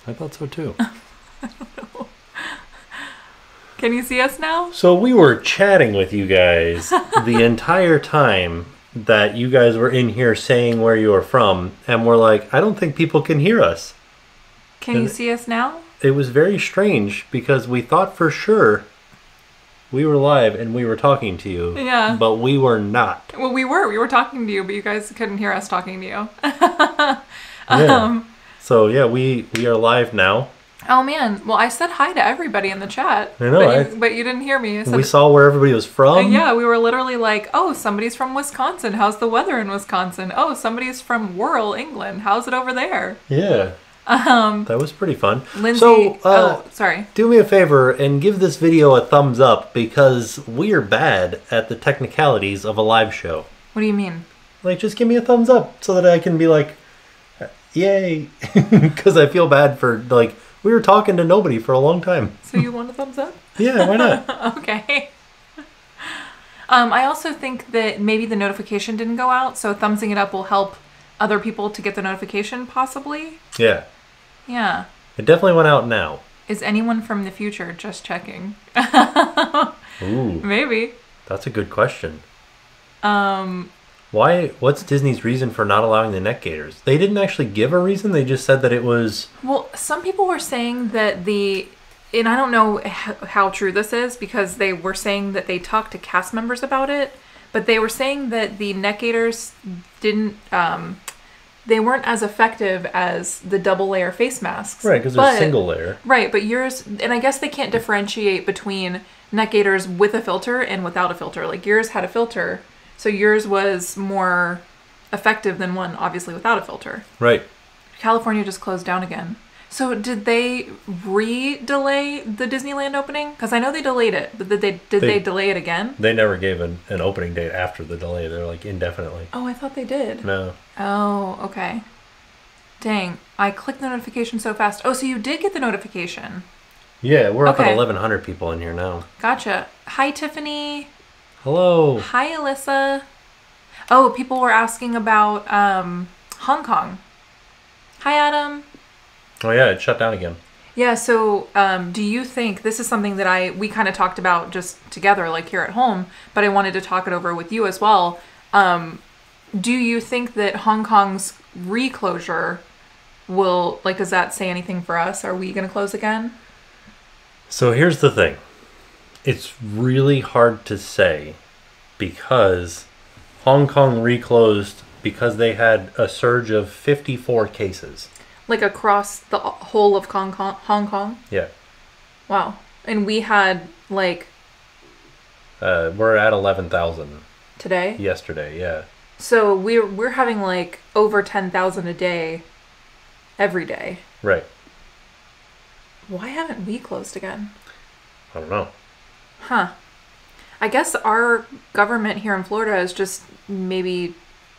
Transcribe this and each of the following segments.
I thought so too. Can you see us now? So we were chatting with you guys the entire time that you guys were in here saying where you were from, and we're like, I don't think people can hear us. Can you see us now? It was very strange because we thought for sure we were live and we were talking to you. Yeah. But we were not. Well, we were. We were talking to you, but you guys couldn't hear us talking to you. Yeah. So yeah, we are live now. Oh man. Well, I said hi to everybody in the chat. I know. But you didn't hear me. I said, we saw where everybody was from. yeah, we were literally like, oh, somebody's from Wisconsin. How's the weather in Wisconsin? Oh, somebody's from Wirral, England. How's it over there? Yeah. That was pretty fun. Lindsay, So, sorry. do me a favor and give this video a thumbs up because we are bad at the technicalities of a live show. What do you mean? Like, just give me a thumbs up so that I can be like, yay. Because I feel bad for, like, we were talking to nobody for a long time. So you want a thumbs up? Yeah, why not? Okay. I also think that maybe the notification didn't go out, so thumbsing it up will help other people to get the notification, possibly. Yeah. Yeah. It definitely went out now. Is anyone from the future? Just checking. Ooh. Maybe. That's a good question. What's Disney's reason for not allowing the neck gaiters? They didn't actually give a reason. They just said that it was... Well, some people were saying that and I don't know how true this is because they were saying that they talked to cast members about it, but they were saying that the neck gaiters didn't... they weren't as effective as the double layer face masks. Right, because they're single layer. Right, but yours, and I guess they can't differentiate between neck gaiters with a filter and without a filter. Like yours had a filter, so yours was more effective than one obviously without a filter. Right. California just closed down again. So did they delay the Disneyland opening? Because I know they delayed it, but did they delay it again? They never gave an opening date after the delay. They're like indefinitely. Oh, I thought they did. No. Oh, okay. Dang, I clicked the notification so fast. Oh, so you did get the notification. Yeah, we're up at 1,100 people in here now. Gotcha. Hi, Tiffany. Hello. Hi, Alyssa. Oh, people were asking about Hong Kong. Hi, Adam. Oh yeah, it shut down again. Yeah, so do you think, this is something that we kind of talked about just together, like here at home, but I wanted to talk it over with you as well. Do you think that Hong Kong's reclosure will, like, does that say anything for us? Are we going to close again? So here's the thing. It's really hard to say because Hong Kong reclosed because they had a surge of 54 cases. Like across the whole of Hong Kong? Yeah. Wow. And we had, like... we're at 11,000. Today? Yesterday, yeah. So we're having, like, over 10,000 a day every day. Right. Why haven't we closed again? I don't know. Huh. I guess our government here in Florida is just maybe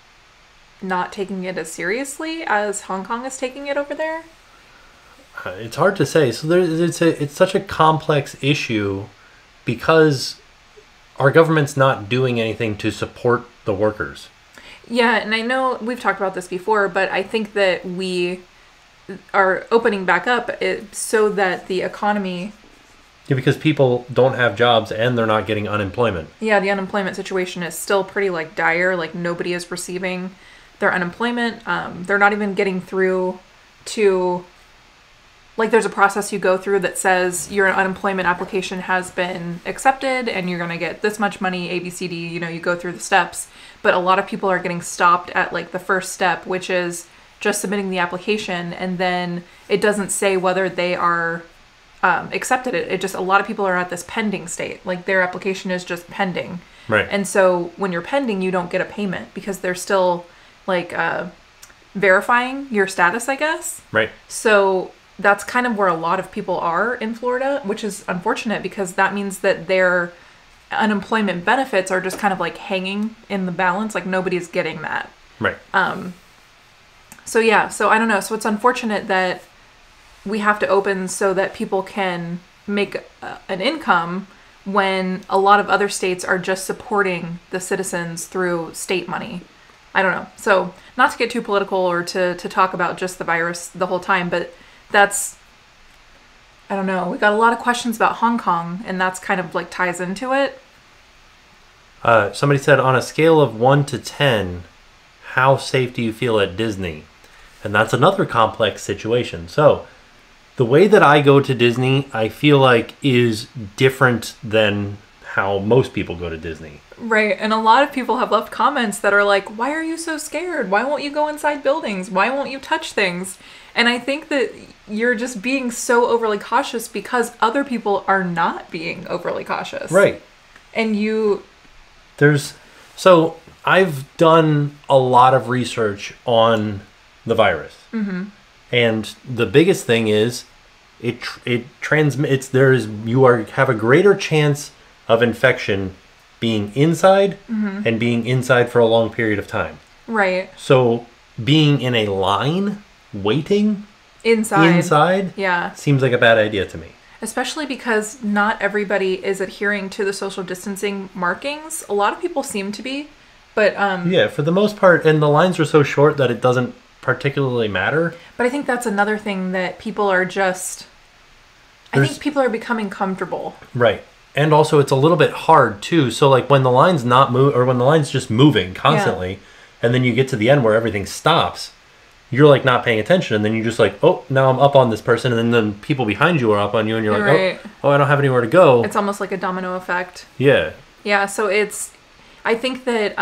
not taking it as seriously as Hong Kong is taking it over there. It's hard to say. So it's such a complex issue because our government's not doing anything to support the workers. Yeah, and I know we've talked about this before, but I think that we are opening back up so that the economy... Yeah, because people don't have jobs and they're not getting unemployment. Yeah, the unemployment situation is still pretty, like, dire. Like, nobody is receiving their unemployment. They're not even getting through to... Like, there's a process you go through that says your unemployment application has been accepted and you're going to get this much money, A, B, C, D, you go through the steps. But a lot of people are getting stopped at, like, the first step, which is just submitting the application, and then it doesn't say whether they are accepted it. It just, a lot of people are at this pending state. Like, their application is just pending. Right. And so when you're pending, you don't get a payment because they're still, like, verifying your status, I guess. Right. So that's kind of where a lot of people are in Florida, which is unfortunate because that means that their unemployment benefits are just kind of, like, hanging in the balance. Like, nobody's getting that. Right. So yeah, so I don't know. So it's unfortunate that we have to open so that people can make an income when a lot of other states are just supporting the citizens through state money. I don't know. So not to get too political or to talk about just the virus the whole time, but that's, I don't know. We got a lot of questions about Hong Kong, and that's kind of like ties into it. Somebody said, on a scale of 1 to 10, how safe do you feel at Disney? And that's another complex situation. So the way that I go to Disney, I feel like is different than how most people go to Disney. Right. And a lot of people have left comments that are like, why are you so scared? Why won't you go inside buildings? Why won't you touch things? And I think that you're just being so overly cautious because other people are not being overly cautious. Right. And So I've done a lot of research on the virus. Mm-hmm. And the biggest thing is it transmits. You have a greater chance of infection being inside and being inside for a long period of time. Right. So being in a line waiting inside yeah, seems like a bad idea to me. Especially because not everybody is adhering to the social distancing markings. A lot of people seem to be, but yeah, for the most part, and the lines are so short that it doesn't particularly matter. But I think that's another thing that people are just... I think people are becoming comfortable. Right. And also it's a little bit hard too. So like when the line's not or when the line's just moving constantly, and then you get to the end where everything stops, you're like not paying attention, and then you're just like, oh, now I'm up on this person, and then people behind you are up on you, and you're like, right. oh, I don't have anywhere to go. It's almost like a domino effect. Yeah. Yeah, so I think that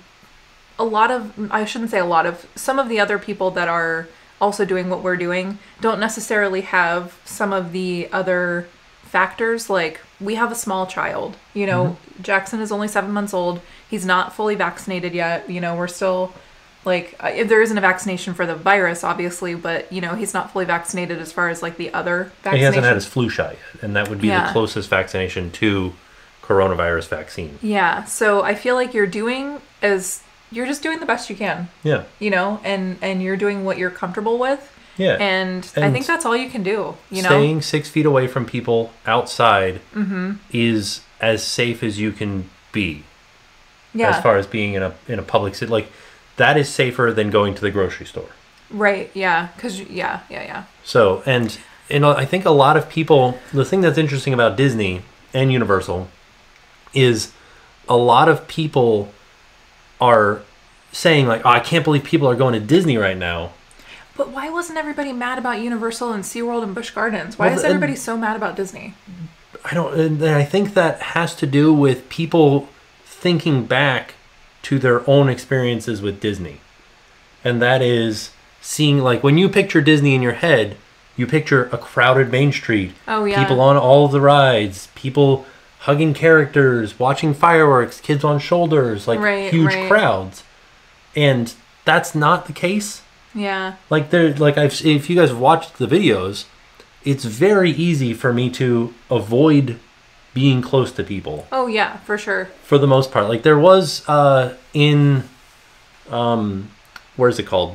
some of the other people that are also doing what we're doing don't necessarily have some of the other factors. Like, we have a small child, Jackson is only 7 months old. He's not fully vaccinated yet. We're still like, if there isn't a vaccination for the virus, obviously, but he's not fully vaccinated as far as like the other vaccinations. He hasn't had his flu shot yet, and that would be the closest vaccination to coronavirus vaccine. Yeah. So I feel like you're just doing the best you can. Yeah. And you're doing what you're comfortable with. Yeah. And I think that's all you can do. Staying 6 feet away from people outside is as safe as you can be. Yeah. As far as being in a public city, like that is safer than going to the grocery store. Right. Yeah. Because yeah. So and I think a lot of people. The thing that's interesting about Disney and Universal is a lot of people are saying like, oh, I can't believe people are going to Disney right now. But why wasn't everybody mad about Universal and SeaWorld and Busch Gardens? Why is everybody so mad about Disney? And I think that has to do with people thinking back to their own experiences with Disney. And that is seeing, like, when you picture Disney in your head, you picture a crowded Main Street. Oh, yeah. People on all of the rides, people hugging characters, watching fireworks, kids on shoulders, like huge crowds. And that's not the case. Yeah. Like if you guys watched the videos, it's very easy for me to avoid being close to people. Oh yeah, for sure. For the most part. Like there was in where's it called?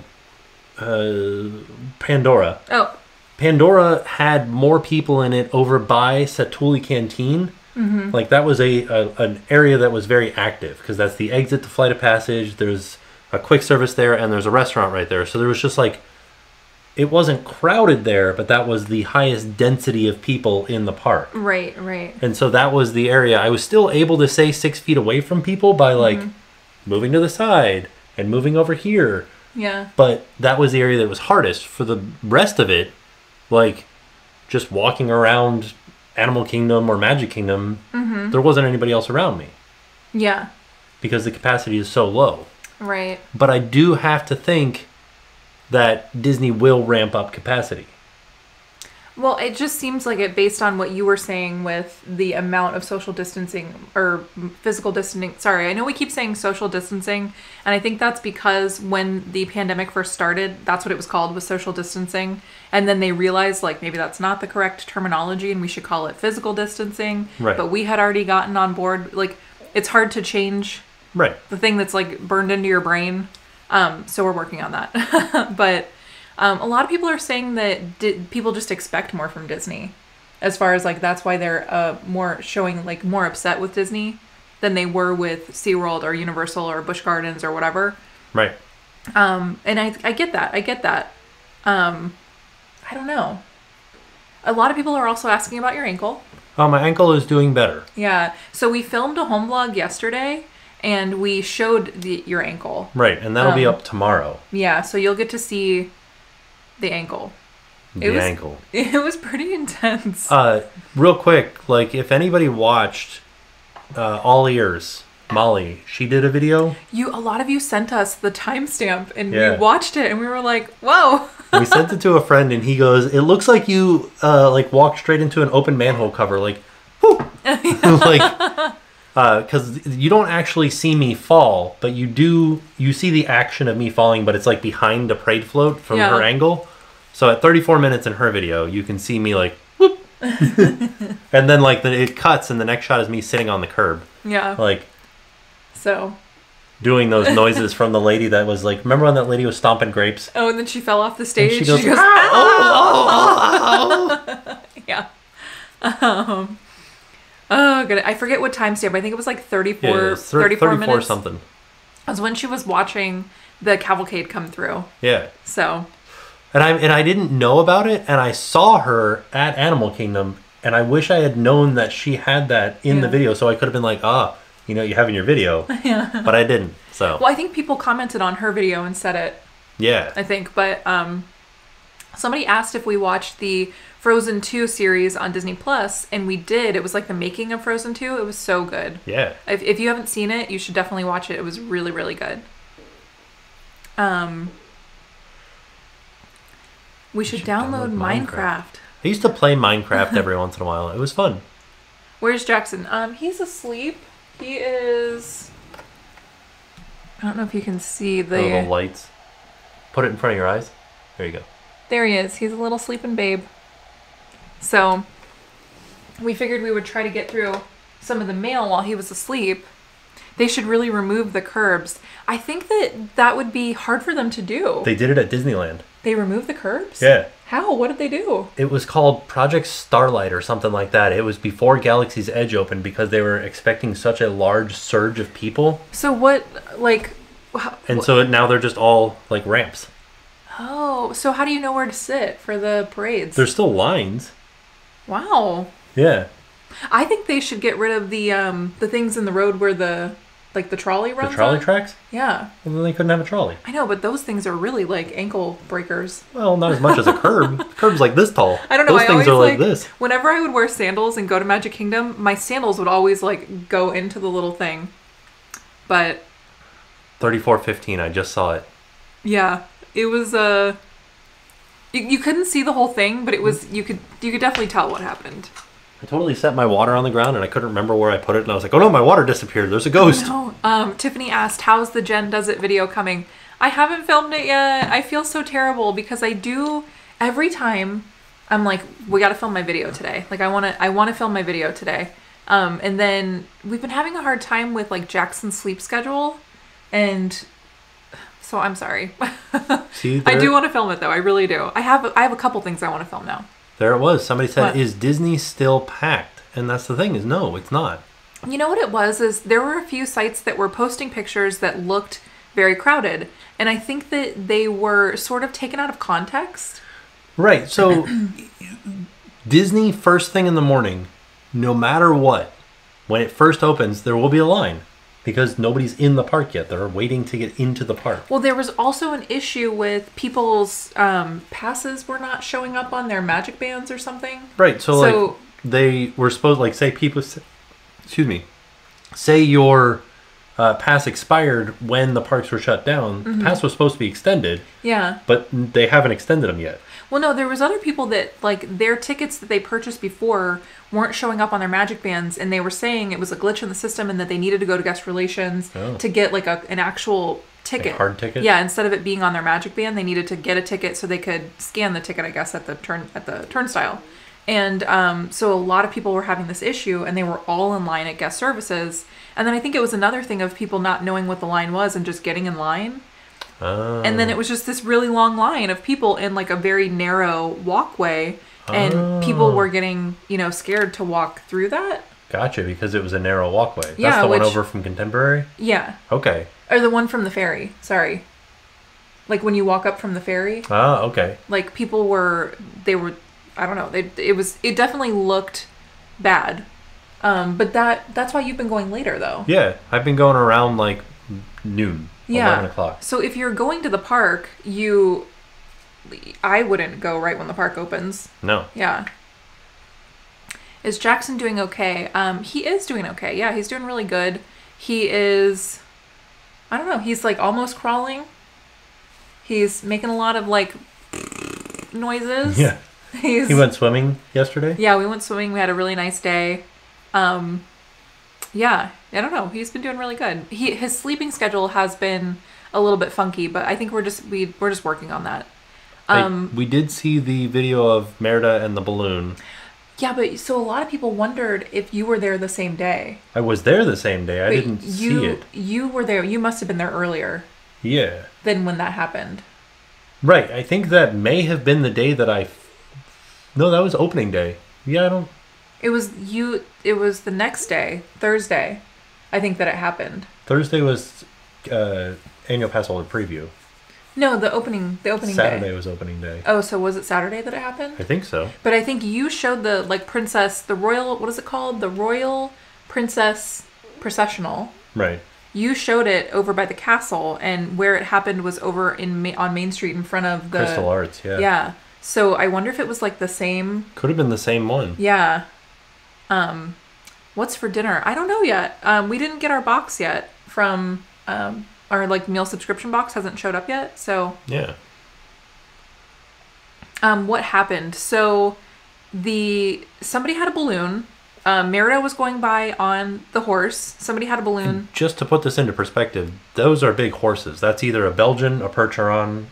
Pandora. Oh. Pandora had more people in it over by Satuli Canteen. Mm-hmm. Like that was an area that was very active because that's the exit to Flight of Passage. There's a quick service there, and there's a restaurant right there. So there was just like, it wasn't crowded there, but that was the highest density of people in the park. Right. And so that was the area. I was still able to stay 6 feet away from people by like moving to the side and moving over here. Yeah. But that was the area that was hardest. For the rest of it, like just walking around Animal Kingdom or Magic Kingdom, there wasn't anybody else around me. Yeah. Because the capacity is so low. Right. But I do have to think that Disney will ramp up capacity. Well, it just seems like it based on what you were saying with the amount of social distancing or physical distancing. Sorry, I know we keep saying social distancing, and I think that's because when the pandemic first started, that's what it was called, was social distancing. And then they realized like maybe that's not the correct terminology and we should call it physical distancing. Right. But we had already gotten on board. Like, it's hard to change the thing that's like burned into your brain. So we're working on that. But a lot of people are saying that people just expect more from Disney, as far as like that's why they're more showing like more upset with Disney than they were with SeaWorld or Universal or Busch Gardens or whatever. Right. And I get that. I don't know. A lot of people are also asking about your ankle. Oh, my ankle is doing better. Yeah. So we filmed a home vlog yesterday, and we showed your ankle. Right, and that'll be up tomorrow. Yeah, so you'll get to see the ankle. Ankle. It was pretty intense. Real quick, like, if anybody watched All Ears, Molly, she did a video. A lot of you sent us the timestamp, and we watched it, and we were like, whoa. We sent it to a friend, and he goes, it looks like you, like, walked straight into an open manhole cover, like, whoo! Like, because you don't actually see me fall, but you see the action of me falling, but it's, like, behind the parade float from her angle. So at 34 minutes in her video, you can see me, like, whoop! And then, like, it cuts, and the next shot is me sitting on the curb. Yeah. Like... So... doing those noises from the lady that was like, remember when that lady was stomping grapes? Oh, and then she fell off the stage. And she goes ow! Yeah. Oh, good. I forget what timestamp. I think it was like 34 minutes. Something. It was when she was watching the cavalcade come through. Yeah. So. And I didn't know about it, and I saw her at Animal Kingdom, and I wish I had known that she had that in the video, so I could have been like, you know, you have in your video. Yeah. But I didn't, so. Well, I think people commented on her video and said it. Yeah. I think, but somebody asked if we watched the Frozen 2 series on Disney Plus, and we did. It was like the making of Frozen 2. It was so good. Yeah. If you haven't seen it, you should definitely watch it. It was really, really good. We should download Minecraft. I used to play Minecraft every once in a while. It was fun. Where's Jackson? He's asleep. He is... I don't know if you can see the... little lights. Put it in front of your eyes. There you go. There he is. He's a little sleeping babe. So, we figured we would try to get through some of the mail while he was asleep. They should really remove the curbs. I think that would be hard for them to do. They did it at Disneyland. They removed the curbs? Yeah. How? What did they do? It was called Project Starlight or something like that. It was before Galaxy's Edge opened because they were expecting such a large surge of people. So what, like... so now they're just all, like, ramps. Oh, so how do you know where to sit for the parades? There's still lines. Wow. Yeah. I think they should get rid of the things in the road where the trolley runs. The trolley tracks? Yeah. Well, then they couldn't have a trolley. I know, but those things are really like ankle breakers. Well, not as much as a curb. The curb's like this tall. I don't know. Those things are like this. Whenever I would wear sandals and go to Magic Kingdom, my sandals would always like go into the little thing. But 3415, I just saw it. Yeah, it was you couldn't see the whole thing, but it was you could definitely tell what happened. I totally set my water on the ground and I couldn't remember where I put it, and I was like, oh no, my water disappeared. There's a ghost. No. Tiffany asked, how's the Jen Does It video coming? I haven't filmed it yet. I feel so terrible because I do every time I'm like, we got to film my video today. Like I want to film my video today. And then we've been having a hard time with like Jackson's sleep schedule, and so I'm sorry. See, I do want to film it though. I really do. I have a couple things I want to film now. There it was. Somebody said, what? Is Disney still packed? And that's the thing, is no, it's not. You know what it was, is there were a few sites that were posting pictures that looked very crowded. And I think that they were sort of taken out of context. Right. So Disney, first thing in the morning, no matter what, when it first opens, there will be a line. Because nobody's in the park yet. They're waiting to get into the park. Well, there was also an issue with people's passes were not showing up on their magic bands or something. Right. So like, they were supposed, like, say people, excuse me, say your pass expired when the parks were shut down. Mm-hmm. The pass was supposed to be extended. Yeah. But they haven't extended them yet. Well, no, there was other people that, like, their tickets that they purchased before weren't showing up on their magic bands, and they were saying it was a glitch in the system and that they needed to go to guest relations to get, like, an actual ticket. A hard ticket? Yeah, instead of it being on their magic band, they needed to get a ticket so they could scan the ticket, I guess, at the turnstile. And so a lot of people were having this issue, and they were all in line at guest services. And then I think it was another thing of people not knowing what the line was and just getting in line. And then it was just this really long line of people in like a very narrow walkway, and people were getting, scared to walk through that. Gotcha, because it was a narrow walkway. Yeah, that's the one over from Contemporary? Yeah. Okay. Or the one from the ferry, sorry. Like when you walk up from the ferry. Ah, okay. Like people were, I don't know. It definitely looked bad. But that's why you've been going later though. Yeah, I've been going around like noon, 11 o'clock. So if you're going to the park, I wouldn't go right when the park opens. No. Yeah. Is Jackson doing okay? He is doing okay. Yeah, he's doing really good. He is, I don't know, he's like almost crawling. He's making a lot of like noises. Yeah. He went swimming yesterday? Yeah, we went swimming. We had a really nice day. Yeah, I don't know. He's been doing really good. His sleeping schedule has been a little bit funky, but I think we're just working on that. We did see the video of Merida and the balloon. Yeah, but so a lot of people wondered if you were there the same day. I was there the same day. I didn't see it. You were there. You must have been there earlier. Yeah. Than when that happened. Right. I think that may have been the day that No, that was opening day. Yeah, I don't... It was the next day, Thursday, I think that it happened. Thursday was annual pass holder preview. No, the opening Saturday day. was opening day. Oh, so was it Saturday that it happened? I think so. But I think you showed the royal, what is it called? The Royal Princess Processional. Right. You showed it over by the castle, and where it happened was over on Main Street in front of the... Crystal Arts, yeah. Yeah. So I wonder if it was like the same... Could have been the same one. Yeah. What's for dinner? I don't know yet. We didn't get our box yet from... our like meal subscription box hasn't showed up yet, so... Yeah. What happened? So somebody had a balloon. Merida was going by on the horse. Somebody had a balloon. And just to put this into perspective, those are big horses. That's either a Belgian, a Percheron,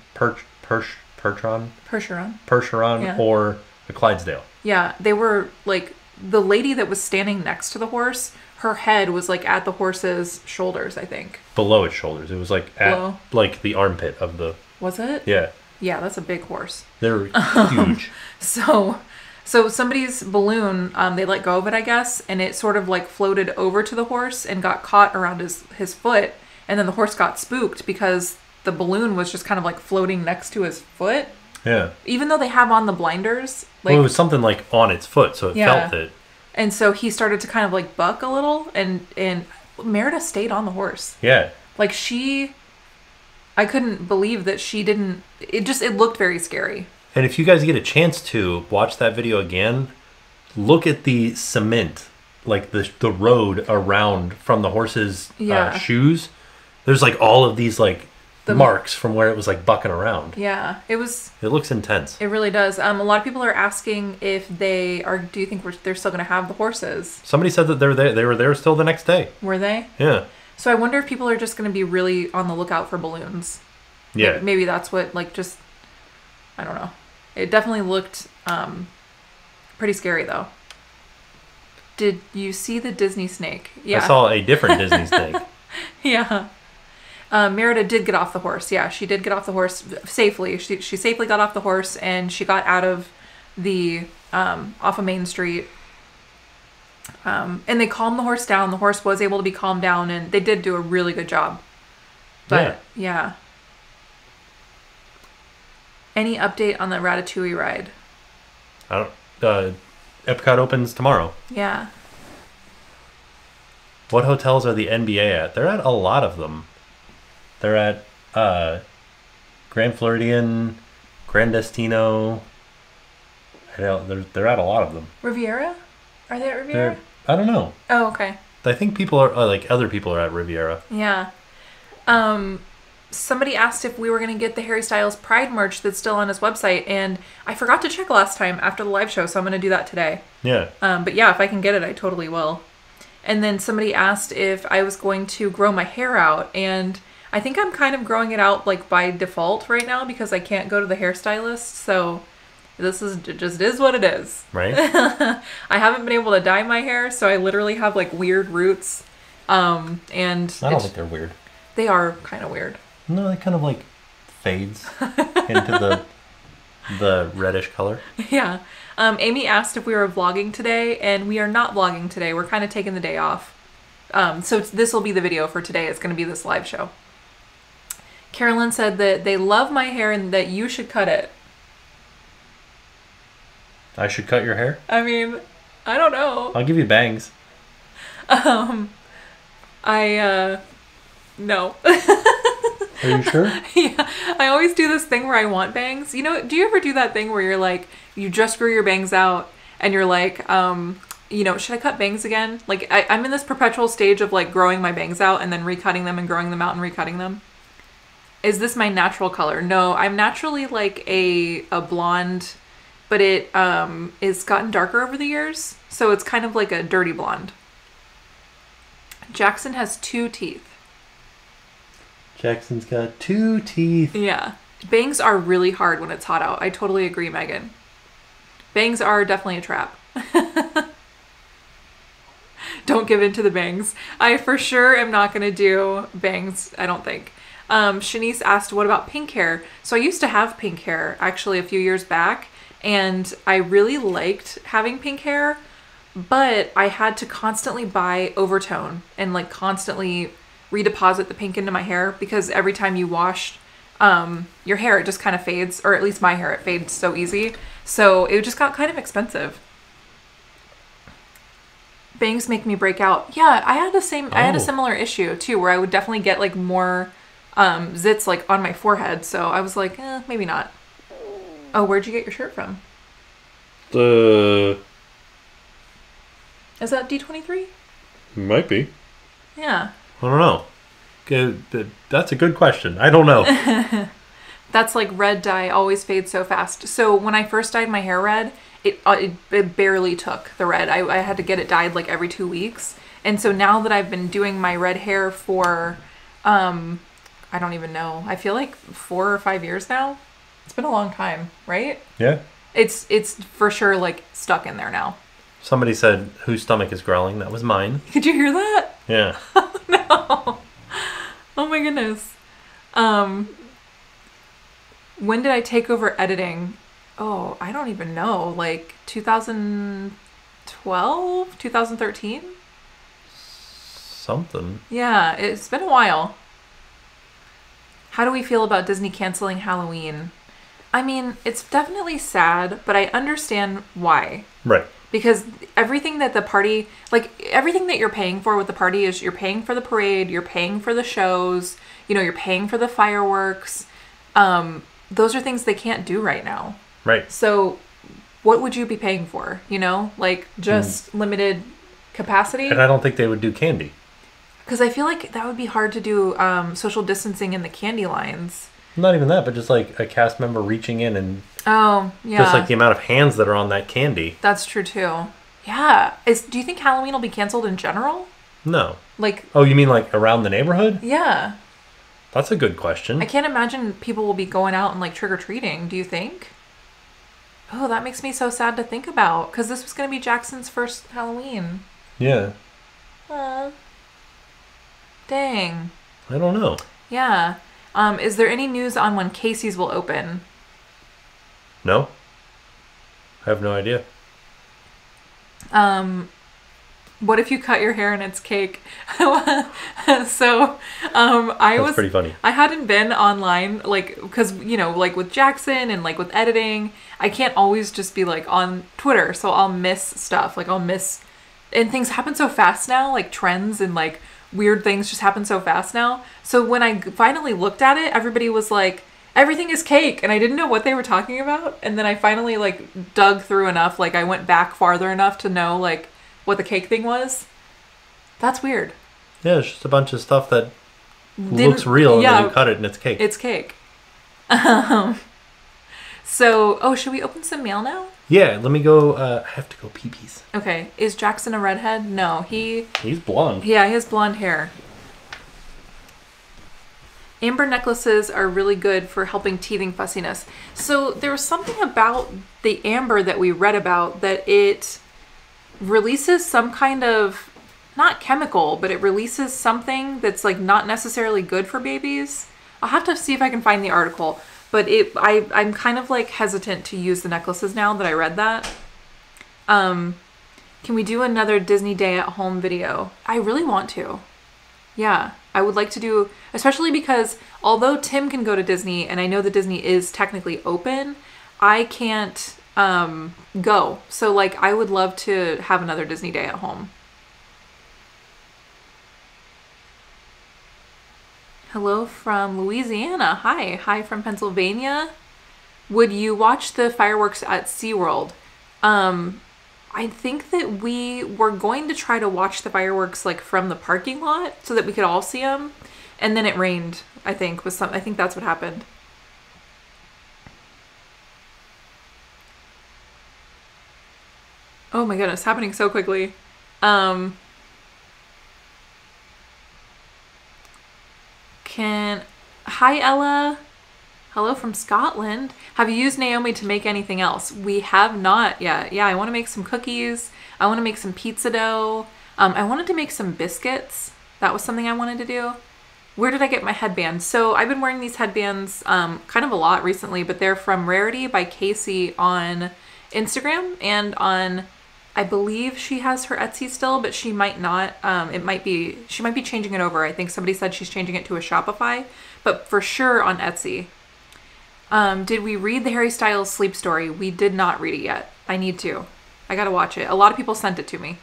Yeah. or a Clydesdale. Yeah, they were like the lady that was standing next to the horse. Her head was like at the horse's shoulders, I think. Below its shoulders. It was like at like the armpit of the... Was it? Yeah. Yeah, that's a big horse. They're huge. So somebody's balloon, they let go of it, I guess, and it sort of like floated over to the horse and got caught around his foot, and then the horse got spooked because the balloon was just kind of like floating next to his foot. Yeah. Even though they have on the blinders. Like, well, it was something like on its foot, so it felt it. And so he started to kind of like buck a little, and Merida stayed on the horse. Yeah. Like I couldn't believe that she didn't, it looked very scary. And if you guys get a chance to watch that video again, look at the cement, like the road around from the horse's shoes. There's like all of these like marks from where it was like bucking around. Yeah, it looks intense. It really does. A lot of people are asking if do you think they're still going to have the horses? Somebody said that they were there still the next day. Were they? Yeah. So I wonder if people are just going to be really on the lookout for balloons. Yeah. Maybe that's what, like, just, I don't know. It definitely looked pretty scary, though. Did you see the Disney snake? Yeah. I saw a different Disney snake. Yeah. Merida did get off the horse. Yeah, she did get off the horse safely. She safely got off the horse, and she got out of the, off of Main Street. And they calmed the horse down. The horse was able to be calmed down, and they did do a really good job. But, yeah. Any update on the Ratatouille ride? Epcot opens tomorrow. Yeah. What hotels are the NBA at? They're at a lot of them. They're at Grand Floridian, Grand Destino. They're at a lot of them. Riviera? Are they at Riviera? I don't know. Oh, okay. I think people are other people are at Riviera. Yeah. Somebody asked if we were going to get the Harry Styles Pride merch that's still on his website, and I forgot to check last time after the live show, so I'm going to do that today. Yeah. But yeah, if I can get it, I totally will. And then somebody asked if I was going to grow my hair out, and I think I'm kind of growing it out like by default right now because I can't go to the hairstylist, so this is what it is. Right. I haven't been able to dye my hair, so I literally have like weird roots. And I don't think they're weird. They are kind of weird. No, they kind of like fades into the reddish color. Yeah. Amy asked if we were vlogging today, and we are not vlogging today. We're kind of taking the day off. So this will be the video for today. It's going to be this live show. Carolyn said that they love my hair and that you should cut it. I should cut your hair? I mean, I don't know. I'll give you bangs. No. Are you sure? Yeah. I always do this thing where I want bangs. You know, do you ever do that thing where you're like, you just grew your bangs out and you're like, you know, should I cut bangs again? Like, I'm in this perpetual stage of like growing my bangs out and then recutting them and growing them out and recutting them. Is this my natural color? No, I'm naturally like a blonde, but it is gotten darker over the years. So it's kind of like a dirty blonde. Jackson has 2 teeth. Jackson's got 2 teeth. Yeah. Bangs are really hard when it's hot out. I totally agree, Megan. Bangs are definitely a trap. Don't give in to the bangs. I for sure am not going to do bangs, I don't think. Shanice asked, what about pink hair? So I used to have pink hair actually a few years back, and I really liked having pink hair, but I had to constantly buy overtone and like constantly redeposit the pink into my hair because every time you washed your hair, it just kind of fades, or at least my hair, it fades so easy. So it just got kind of expensive. Bangs make me break out. Yeah, I had I had a similar issue too, where I would definitely get like more zits like on my forehead. So I was like, maybe not. Oh, where'd you get your shirt from? Is that D23? Might be. Yeah. I don't know. That's a good question. I don't know. That's like red dye always fades so fast. So when I first dyed my hair red, it barely took the red. I had to get it dyed like every 2 weeks. And so now that I've been doing my red hair for, I don't even know. I feel like 4 or 5 years now. It's been a long time, right? Yeah. It's for sure like stuck in there now. Somebody said, whose stomach is growling? That was mine. Could you hear that? Yeah. Oh, no. Oh my goodness. When did I take over editing? Oh, I don't even know. Like 2012, 2013? Something. Yeah, it's been a while. How do we feel about Disney canceling Halloween? I mean, it's definitely sad, but I understand why. Right. Because everything that the party, like everything that you're paying for with the party is you're paying for the parade, you're paying for the shows, you know, you're paying for the fireworks. Those are things they can't do right now. Right. So what would you be paying for? You know, like just limited capacity? And I don't think they would do candy. Because I feel like that would be hard to do social distancing in the candy lines. Not even that, but just like a cast member reaching in and... Oh, yeah. Just like the amount of hands that are on that candy. That's true, too. Yeah. Do you think Halloween will be canceled in general? No. Like... Oh, you mean like around the neighborhood? Yeah. That's a good question. I can't imagine people will be going out and like trick-or-treating. Do you think? Oh, that makes me so sad to think about. Because this was going to be Jackson's first Halloween. Yeah. Aw. Dang. I don't know. Yeah. Is there any news on when Casey's will open? No. I have no idea. What if you cut your hair and it's cake? So, That's pretty funny. I hadn't been online, like, because, you know, like with Jackson and like with editing, I can't always just be like on Twitter. So I'll miss stuff. Like and things happen so fast now, like trends and like weird things just happen so fast now. So when I finally looked at it, everybody was like, everything is cake. And I didn't know what they were talking about. And then I finally like dug through enough. Like I went back farther enough to know like what the cake thing was. That's weird. Yeah, it's just a bunch of stuff that looks real and then you cut it and it's cake. It's cake. So, should we open some mail now? Yeah, let me go. I have to go pee-pees. Okay. Is Jackson a redhead? No, he's blonde. Yeah, he has blonde hair. Amber necklaces are really good for helping teething fussiness. So there was something about the amber that we read about that it releases some kind of, not chemical, but it releases something that's like not necessarily good for babies. I'll have to see if I can find the article. But I'm kind of like hesitant to use the necklaces now that I read that. Can we do another Disney Day at Home video? I really want to. Yeah, I would like to do, especially because although Tim can go to Disney, and I know that Disney is technically open, I can't go. So, like, I would love to have another Disney day at home. Hello from Louisiana. Hi. Hi from Pennsylvania. Would you watch the fireworks at SeaWorld? I think that we were going to try to watch the fireworks like from the parking lot so that we could all see them, and then it rained. I think that's what happened. Oh my goodness, happening so quickly. Hi Ella. Hello from Scotland. Have you used Naomi to make anything else? We have not yet. Yeah, I want to make some cookies. I want to make some pizza dough. I wanted to make some biscuits. That was something I wanted to do. Where did I get my headband? So I've been wearing these headbands kind of a lot recently, but they're from Rarity by Casey on Instagram and on, I believe she has her Etsy still, but she might not. She might be changing it over. I think somebody said she's changing it to a Shopify, but for sure on Etsy. Did we read the Harry Styles sleep story? We did not read it yet. I need to. I gotta watch it. A lot of people sent it to me.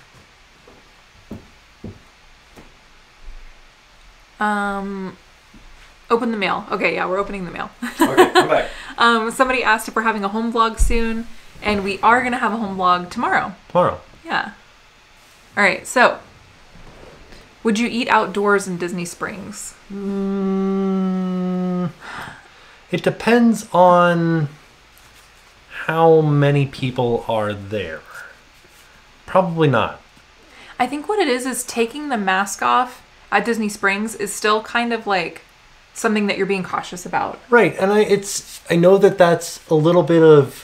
Open the mail. Okay, yeah, we're opening the mail. Okay, come back. Somebody asked if we're having a home vlog soon, and we are gonna have a home vlog tomorrow. Tomorrow. Yeah. All right, so would you eat outdoors in Disney Springs? It depends on how many people are there. Probably not. I think what it is taking the mask off at Disney Springs is still kind of like something that you're being cautious about. Right, and I know that that's a little bit of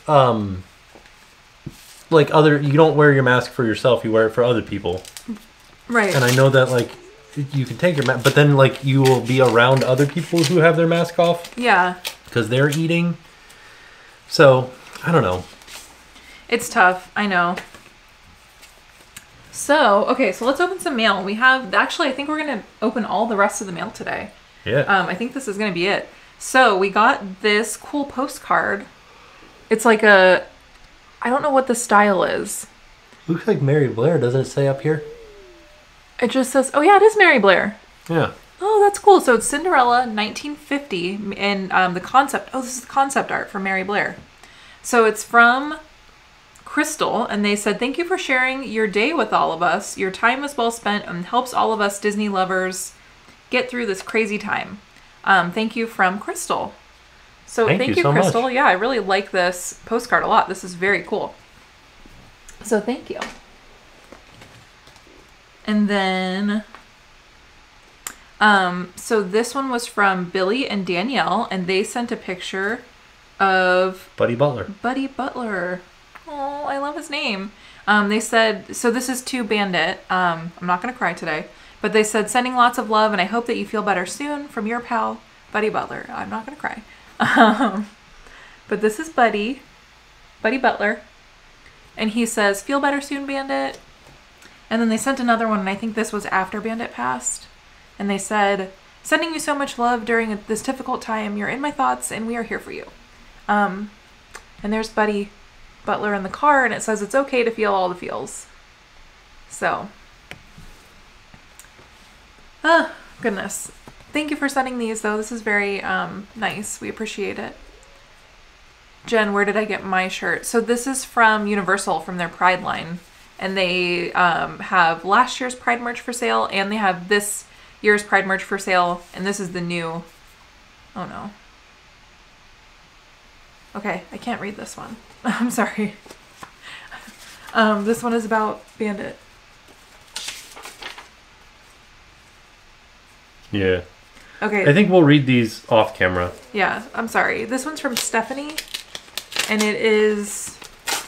like you don't wear your mask for yourself, you wear it for other people. Right. And I know that like you can take your mask, but then like you will be around other people who have their mask off. Yeah. Because they're eating. So, I don't know. It's tough, I know. So, okay, so let's open some mail. We have, actually, I think we're going to open all the rest of the mail today. Yeah. I think this is going to be it. So, we got this cool postcard. It's like I don't know what the style is. Looks like Mary Blair, doesn't it say up here? It just says, oh yeah, it is Mary Blair. Yeah. Oh, that's cool. So it's Cinderella, 1950, and the concept. Oh, this is the concept art for Mary Blair. So it's from Crystal, and they said, thank you for sharing your day with all of us. Your time is well spent and helps all of us Disney lovers get through this crazy time. Thank you from Crystal. So thank you so Crystal. Much. Yeah, I really like this postcard a lot. This is very cool. So thank you. And then... so this one was from Billy and Danielle, and they sent a picture of Buddy Butler. Buddy Butler. Oh, I love his name. They said, so this is to Bandit. I'm not going to cry today, but they said, sending lots of love, and I hope that you feel better soon from your pal, Buddy Butler. I'm not going to cry. But this is Buddy Butler. And he says, feel better soon, Bandit. And then they sent another one, and I think this was after Bandit passed. And they said, sending you so much love during this difficult time. You're in my thoughts, and we are here for you. And there's Buddy Butler in the car, and it says it's okay to feel all the feels. So, goodness. Thank you for sending these, though. This is very nice. We appreciate it. Jen, where did I get my shirt? So this is from Universal, from their Pride line. And they have last year's Pride merch for sale, and they have this year's Pride merch for sale, and this is the new... Oh, no. Okay, I can't read this one. I'm sorry. This one is about Bandit. Yeah. Okay. I think we'll read these off camera. Yeah, I'm sorry. This one's from Stephanie, and it is...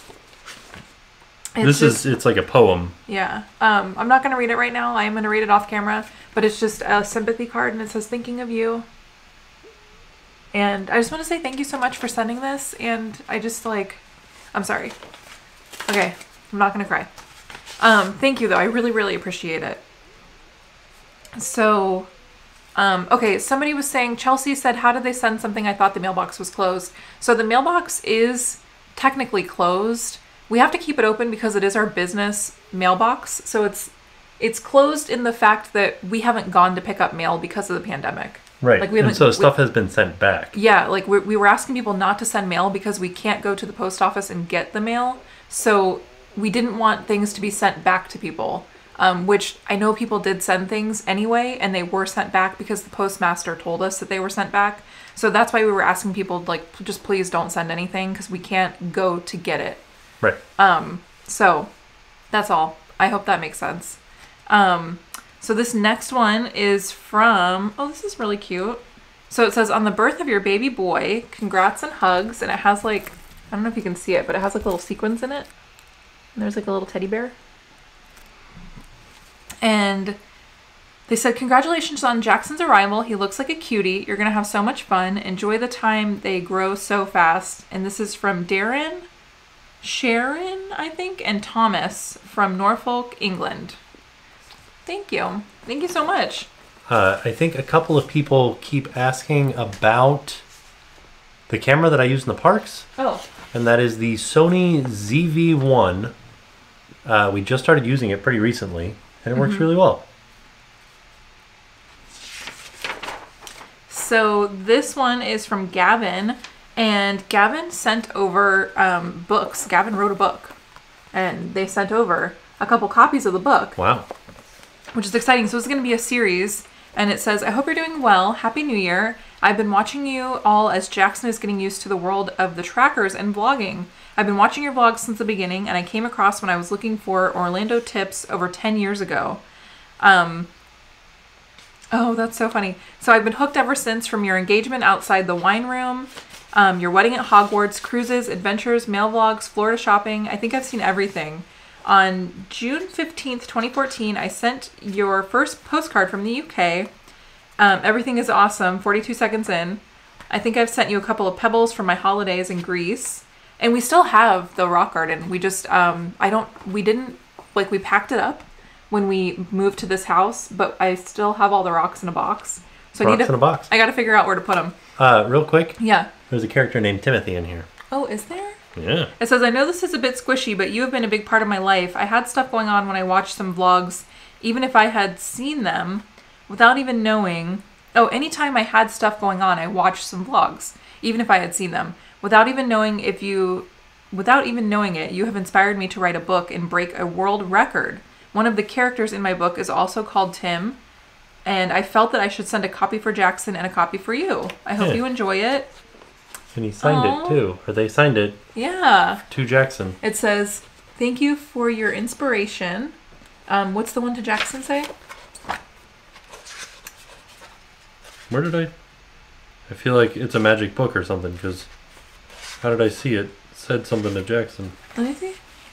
It's like a poem. Yeah. I'm not going to read it right now. I am going to read it off camera, but it's just a sympathy card, and it says, thinking of you. And I just want to say thank you so much for sending this, and I just, like, I'm sorry. Okay, I'm not going to cry. Thank you, though. I really, really appreciate it. So, okay, somebody was saying, Chelsea said, how did they send something? I thought the mailbox was closed. So the mailbox is technically closed. We have to keep it open because it is our business mailbox. So it's closed in the fact that we haven't gone to pick up mail because of the pandemic. Right. Like we haven't, and so stuff has been sent back. Yeah, like we were asking people not to send mail because we can't go to the post office and get the mail. So we didn't want things to be sent back to people. Which I know people did send things anyway, and they were sent back because the postmaster told us that they were sent back. So that's why we were asking people, like, just please don't send anything because we can't go to get it. Right. So that's all. I hope that makes sense. So this next one is from, oh, this is really cute. So it says, on the birth of your baby boy, congrats and hugs. And it has like, I don't know if you can see it, but it has like little sequins in it. And there's like a little teddy bear. And they said, congratulations on Jackson's arrival. He looks like a cutie. You're going to have so much fun. Enjoy the time. They grow so fast. And this is from Darren, Sharon, I think, and Thomas from Norfolk, England. Thank you. Thank you so much. I think a couple of people keep asking about the camera that I use in the parks. Oh. And that is the Sony ZV-1. We just started using it pretty recently. And it works really well. So this one is from Gavin. And Gavin sent over books. Gavin wrote a book. And they sent over a couple copies of the book. Wow. Which is exciting. So it's going to be a series. And it says, I hope you're doing well. Happy New Year. I've been watching you all as Jackson is getting used to the world of the trackers and vlogging. I've been watching your vlogs since the beginning, and I came across when I was looking for Orlando tips over 10 years ago. Oh, that's so funny. So I've been hooked ever since, from your engagement outside the wine room, your wedding at Hogwarts, cruises, adventures, mail vlogs, Florida shopping. I think I've seen everything. On June 15th, 2014, I sent your first postcard from the UK. Everything is awesome, 42 seconds in. I think I've sent you a couple of pebbles from my holidays in Greece. And we still have the rock garden. We just, we packed it up when we moved to this house, but I still have all the rocks in a box. So rocks in a box. I got to figure out where to put them. Real quick. Yeah. There's a character named Timothy in here. Oh, is there? Yeah. It says, I know this is a bit squishy, but you have been a big part of my life. I had stuff going on when I watched some vlogs, even if I had seen them without even knowing. Oh, anytime I had stuff going on, I watched some vlogs, even if I had seen them. Without even knowing it, you have inspired me to write a book and break a world record. One of the characters in my book is also called Tim, and I felt that I should send a copy for Jackson and a copy for you. I hope you enjoy it. And he signed it too, or they signed it. Yeah. To Jackson. It says, thank you for your inspiration. What's the one to Jackson say? Where did I feel like it's a magic book or something, because how did I see it? It said something to Jackson. Let me see.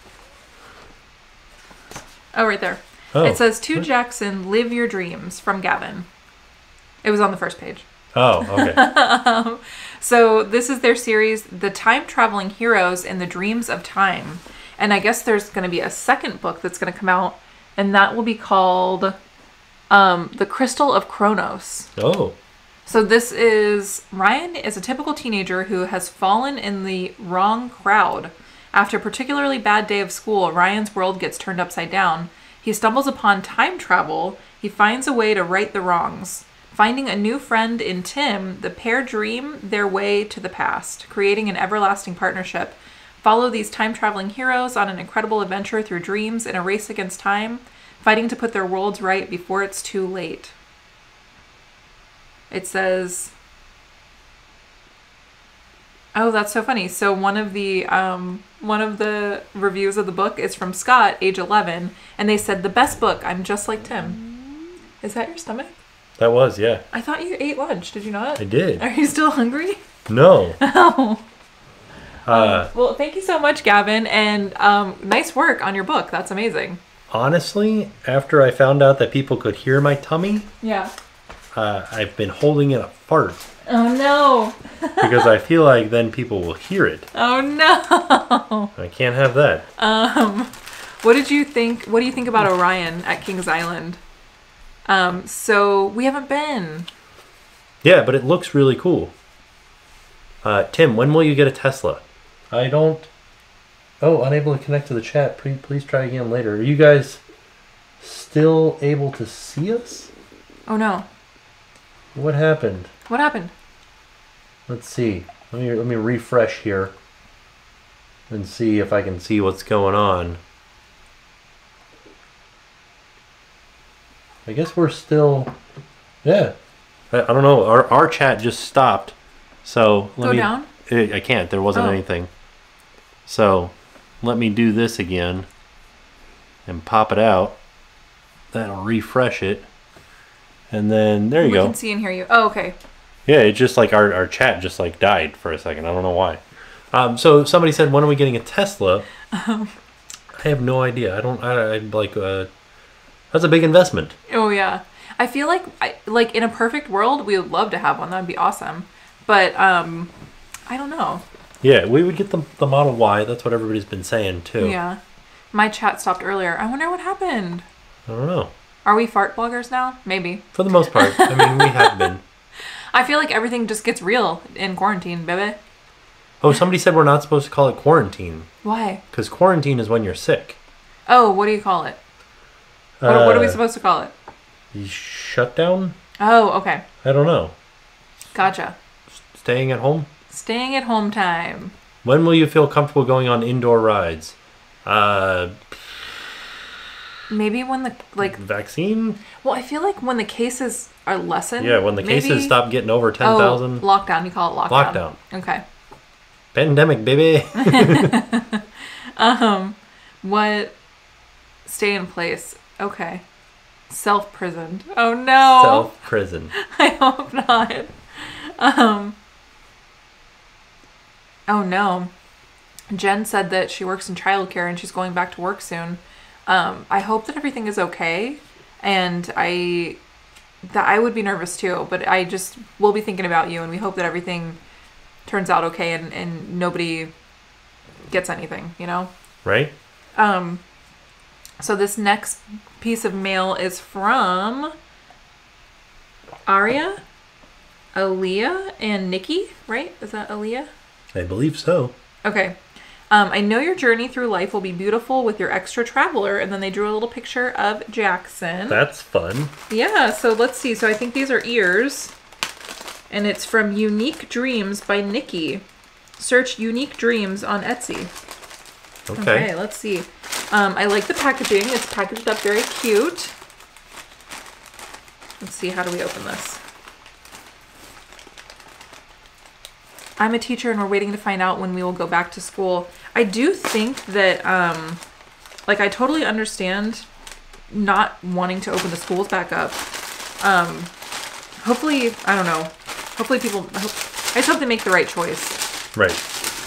Oh, right there. Oh. It says, to Jackson, live your dreams, from Gavin. It was on the first page. Oh, okay. So this is their series, The Time Traveling Heroes and the Dreams of Time. And I guess there's going to be a second book that's going to come out, and that will be called The Crystal of Kronos. Oh. So Ryan is a typical teenager who has fallen in the wrong crowd. After a particularly bad day of school, Ryan's world gets turned upside down. He stumbles upon time travel. He finds a way to right the wrongs. Finding a new friend in Tim, the pair dream their way to the past, creating an everlasting partnership. Follow these time-traveling heroes on an incredible adventure through dreams in a race against time, fighting to put their worlds right before it's too late. It says, oh, that's so funny. So one of the reviews of the book is from Scott, age 11, and they said, the best book, I'm just like Tim. Is that your stomach? That was, yeah. I thought you ate lunch. Did you not? I did. Are you still hungry? No. Oh. Well, thank you so much, Gavin, and nice work on your book. That's amazing. Honestly, after I found out that people could hear my tummy, yeah, I've been holding in a fart. Oh no. Because I feel like then people will hear it. Oh no. I can't have that. What do you think about Orion at Kings Island? So we haven't been. Yeah, but it looks really cool. Tim, when will you get a Tesla? I don't... Oh, unable to connect to the chat. Please try again later. Are you guys still able to see us? Oh, no. What happened? What happened? Let's see. Let me refresh here and see if I can see what's going on. I guess we're still... Yeah. I don't know. Our chat just stopped. So let me... Go down? I can't. There wasn't anything. So let me do this again and pop it out. That'll refresh it. And then there you go. We can see and hear you. Oh, okay. Yeah, it's just like our chat just like died for a second. I don't know why. So somebody said, when are we getting a Tesla? I have no idea. I like, that's a big investment. Oh, yeah. I feel like in a perfect world, we would love to have one. That'd be awesome. But, I don't know. Yeah, we would get the Model Y. That's what everybody's been saying, too. Yeah. My chat stopped earlier. I wonder what happened. I don't know. Are we fart bloggers now? Maybe. For the most part. I mean, we have been. I feel like everything just gets real in quarantine, baby. Oh, somebody said we're not supposed to call it quarantine. Why? Because quarantine is when you're sick. Oh, what do you call it? What are we supposed to call it? Shutdown? Oh, okay. I don't know. Gotcha. Staying at home? Staying at home time. When will you feel comfortable going on indoor rides? Maybe when the, like... Vaccine? Well, I feel like when the cases are lessened. Yeah, when the cases stop getting over 10,000. Oh, lockdown. You call it lockdown. Lockdown. Okay. Pandemic, baby. What? Stay in place. Okay. Self-prisoned. Oh, no. Self-prison. I hope not. Oh, no. Jen said that she works in childcare and she's going back to work soon. I hope that everything is okay. And I would be nervous too, but we'll be thinking about you and we hope that everything turns out okay and nobody gets anything, you know? Right? So this next piece of mail is from Aria, Aaliyah, and Nikki, right? Is that Aaliyah? I believe so. Okay. I know your journey through life will be beautiful with your extra traveler. And then they drew a little picture of Jackson. That's fun. Yeah, so let's see. So I think these are ears. And it's from Unique Dreams by Nikki. Search Unique Dreams on Etsy. Okay, let's see. I like the packaging. It's packaged up very cute. Let's see, how do we open this? I'm a teacher and we're waiting to find out when we will go back to school. I do think that, like, I totally understand not wanting to open the schools back up. Hopefully, I don't know. Hopefully I just hope they make the right choice. Right.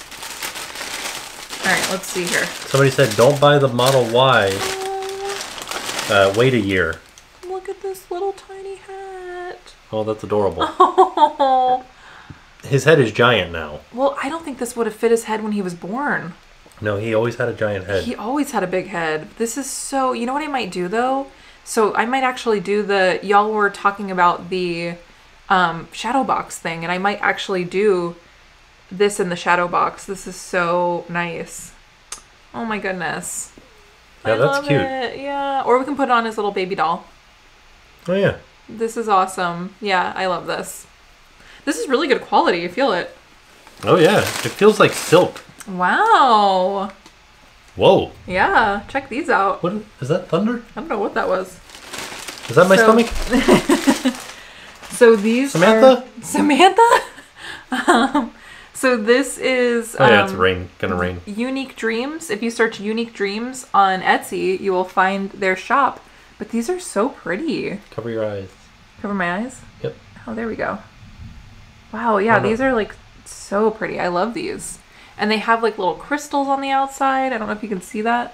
All right, let's see here. Somebody said, don't buy the Model Y. Wait a year. Look at this little tiny hat. Oh, that's adorable. Oh. His head is giant now. Well, I don't think this would have fit his head when he was born. No, he always had a giant head. He always had a big head. This is so... You know what I might do, though? So I might actually do the... Y'all were talking about the shadow box thing, and I might actually do this in the shadow box. This is so nice. Oh, my goodness. Yeah, that's cute. It. Yeah. Or we can put it on his little baby doll. Oh, yeah. This is awesome. Yeah, I love this. This is really good quality. You feel it. Oh, yeah. It feels like silk. Wow. Whoa. Yeah. Check these out. What is that, thunder? I don't know what that was. Is that my stomach? So these Samantha? Samantha? So this is... oh, yeah, it's gonna rain. Unique Dreams. If you search Unique Dreams on Etsy, you will find their shop. But these are so pretty. Cover your eyes. Cover my eyes? Yep. Oh, there we go. Wow, yeah, these are like so pretty. I love these. And they have like little crystals on the outside. I don't know if you can see that.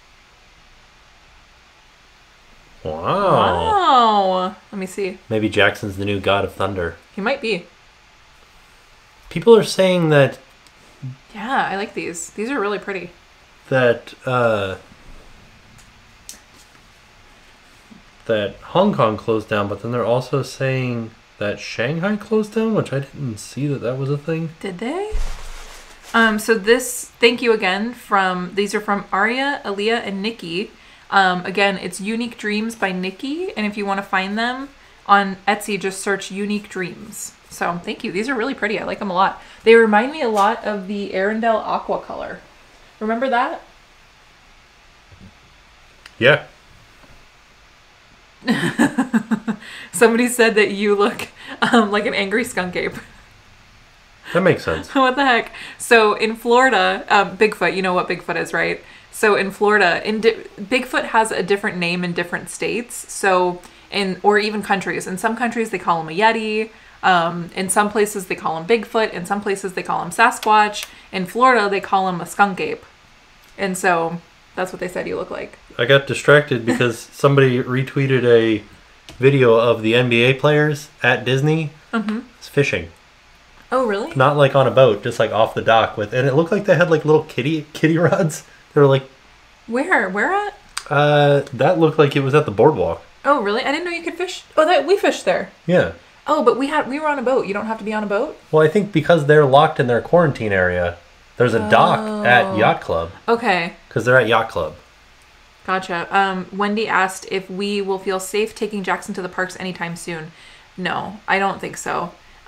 Wow. Wow. Let me see. Maybe Jackson's the new god of thunder. He might be. People are saying that... Yeah, I like these. These are really pretty. That, that Hong Kong closed down, but then they're also saying that Shanghai closed down, which I didn't see that was a thing. Did they? So this, thank you again these are from Aria, Aaliyah, and Nikki. Again, it's Unique Dreams by Nikki, and if you want to find them on Etsy, just search Unique Dreams. So thank you. These are really pretty. I like them a lot. They remind me a lot of the Arendelle Aqua color. Remember that? Yeah. Somebody said that you look like an angry skunk ape. That makes sense. What the heck? So in Florida, Bigfoot, you know what Bigfoot is, right? So in Florida, Bigfoot has a different name in different states. So or even countries. In some countries, they call him a Yeti. In some places, they call him Bigfoot. In some places, they call him Sasquatch. In Florida, they call him a skunk ape. And so that's what they said you look like. I got distracted because somebody retweeted a video of the NBA players at Disney fishing. Oh, really? Not like on a boat, just like off the dock and it looked like they had like little kitty rods. They were like, where at? That looked like it was at the boardwalk. Oh, really? I didn't know you could fish. Oh, we fished there. Yeah. Oh, but we were on a boat. You don't have to be on a boat? Well, I think because they're locked in their quarantine area, there's a dock at Yacht Club. Okay. Because they're at Yacht Club. Gotcha. Wendy asked if we will feel safe taking Jackson to the parks anytime soon. No, I don't think so.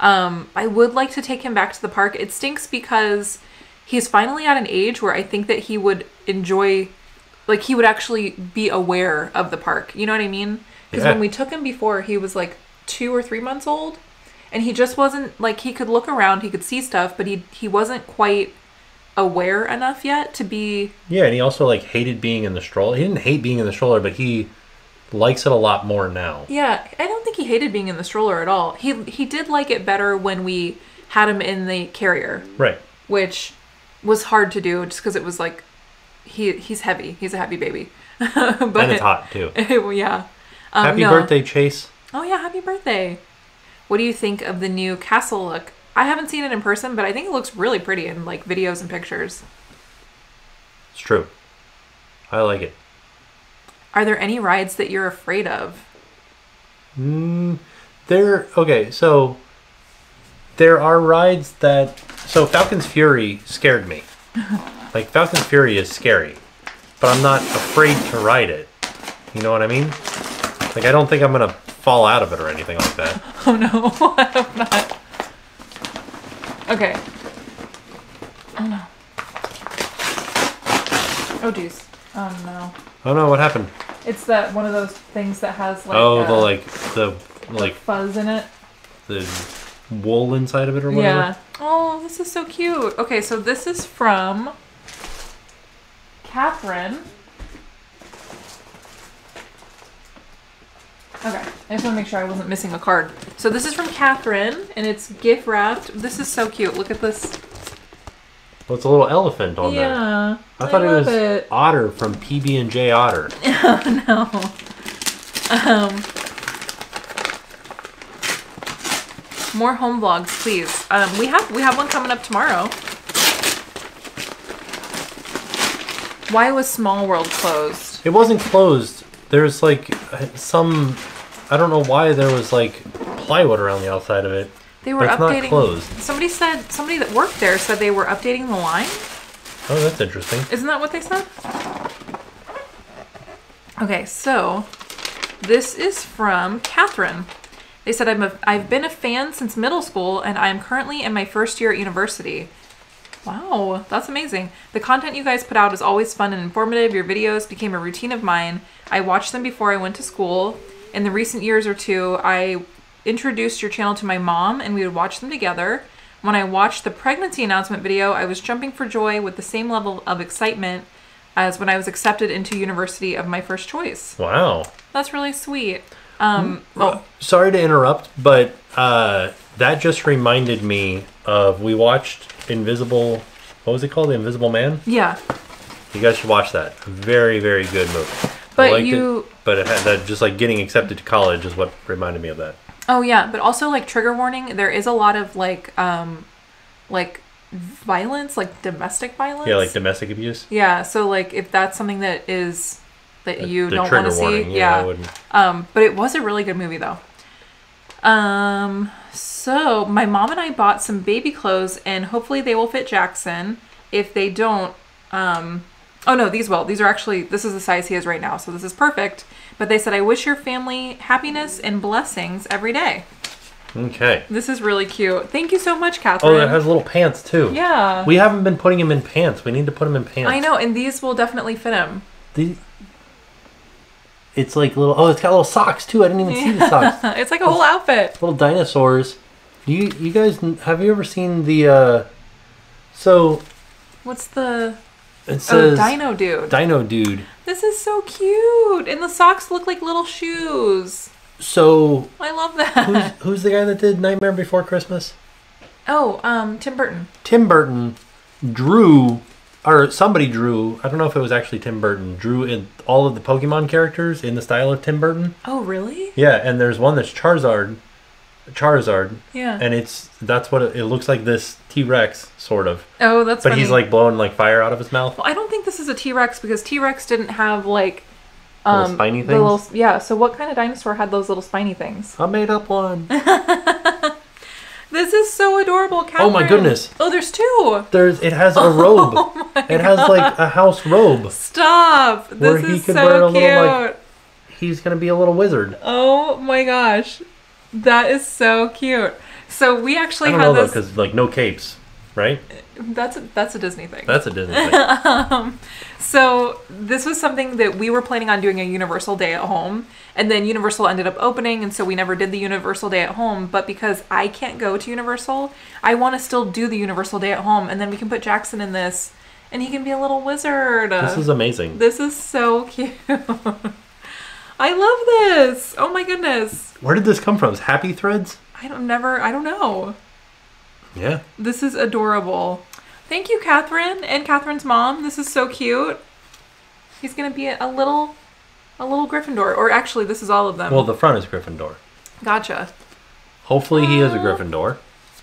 I would like to take him back to the park. It stinks because he's finally at an age where I think that he would enjoy, like he would actually be aware of the park. You know what I mean? Because when we took him before, he was like 2 or 3 months old, and he just wasn't like, he could look around, he could see stuff, but he wasn't quite aware enough yet to be. Yeah, and he also like hated being in the stroller. He didn't hate being in the stroller, but he likes it a lot more now. Yeah, I don't think he hated being in the stroller at all. He did like it better when we had him in the carrier. Right. Which was hard to do just because it was like, he's heavy. He's a heavy baby. But, and it's hot too. Yeah. Happy birthday, Chase. Oh yeah, happy birthday. What do you think of the new castle look? I haven't seen it in person, but I think it looks really pretty in like videos and pictures. It's true. I like it. Are there any rides that you're afraid of? Okay, so there are rides that... So Falcon's Fury scared me. Like, Falcon's Fury is scary, but I'm not afraid to ride it. You know what I mean? Like, I don't think I'm going to fall out of it or anything like that. Oh no, I hope not. Okay. Oh no. Oh jeez. Oh no. Oh no, what happened? It's that one of those things that has like the fuzz in it. The wool inside of it or whatever. Yeah. Oh, this is so cute. Okay, so this is from Catherine. Okay, I just want to make sure I wasn't missing a card. So this is from Catherine, and it's gift wrapped. This is so cute. Look at this. Well, it's a little elephant on there. Yeah, I thought it was Otter from PB&J Otter. Oh, no. More home vlogs, please. We have one coming up tomorrow. Why was Small World closed? It wasn't closed. There's like some... I don't know why there was like plywood around the outside of it. They were updating. Not closed. Somebody that worked there said they were updating the line. Oh, that's interesting. Isn't that what they said? Okay, so this is from Catherine. They said, I've been a fan since middle school, and I'm currently in my first year at university. Wow, that's amazing. The content you guys put out is always fun and informative. Your videos became a routine of mine. I watched them before I went to school. In the recent years or two, I introduced your channel to my mom, and we would watch them together. When I watched the pregnancy announcement video, I was jumping for joy with the same level of excitement as when I was accepted into university of my first choice. Wow. That's really sweet. Sorry to interrupt, but that just reminded me of, we watched Invisible, what was it called? The Invisible Man? Yeah. You guys should watch that. Very, very good movie. But but it had that, just like getting accepted to college is what reminded me of that. Oh yeah, but also like trigger warning, there is a lot of like violence, like domestic violence. Yeah, like domestic abuse. Yeah, so like if that's something that is that you The don't want to trigger warning. see. Yeah, I wouldn't. But it was a really good movie though. So my mom and I bought some baby clothes, and hopefully they will fit Jackson. If they don't, oh no, these will. These are actually, this is the size he is right now, so this is perfect. But they said, I wish your family happiness and blessings every day. Okay. This is really cute. Thank you so much, Catherine. Oh, it has little pants too. Yeah. We haven't been putting him in pants. We need to put him in pants. I know, and these will definitely fit him. It's like little. Oh, it's got little socks too. I didn't even see the socks. It's like a whole outfit. Little dinosaurs. You guys, have you ever seen the? So. What's the? It says Dino Dude. Dino Dude. This is so cute, and the socks look like little shoes. So. I love that. Who's the guy that did Nightmare Before Christmas? Oh, Tim Burton. Tim Burton drew, or somebody drew. I don't know if it was actually Tim Burton. Drew in all of the Pokemon characters in the style of Tim Burton. Oh, really? Yeah, and there's one that's Charizard. Yeah. And that's what it looks like, this T-Rex sort of. Oh, that's but funny. he's like blowing like fire out of his mouth. Well, I don't think this is a T-Rex because T-Rex didn't have like little spiny things. Yeah. So what kind of dinosaur had those little spiny things? I made up one. This is so adorable, Catherine. Oh my goodness. Oh, there's two. It has a robe. It has like a house robe. Stop. Where This he is could so wear a cute. little, like, he's gonna be a little wizard. Oh my gosh. That is so cute. So we actually I don't had know this. though, because like no capes, right? That's a Disney thing. That's a Disney thing. So this was something that we were planning on doing a Universal Day at home, and then Universal ended up opening, and so we never did the Universal Day at home. But because I can't go to Universal, I want to still do the Universal Day at home, and then we can put Jackson in this, and he can be a little wizard. This is amazing. This is so cute. I love this. Oh my goodness. Where did this come from? Is Happy Threads? I don't know. Yeah. This is adorable. Thank you, Catherine, and Catherine's mom. This is so cute. He's going to be a little Gryffindor. Or actually, this is all of them. Well, the front is Gryffindor. Gotcha. Hopefully he is a Gryffindor.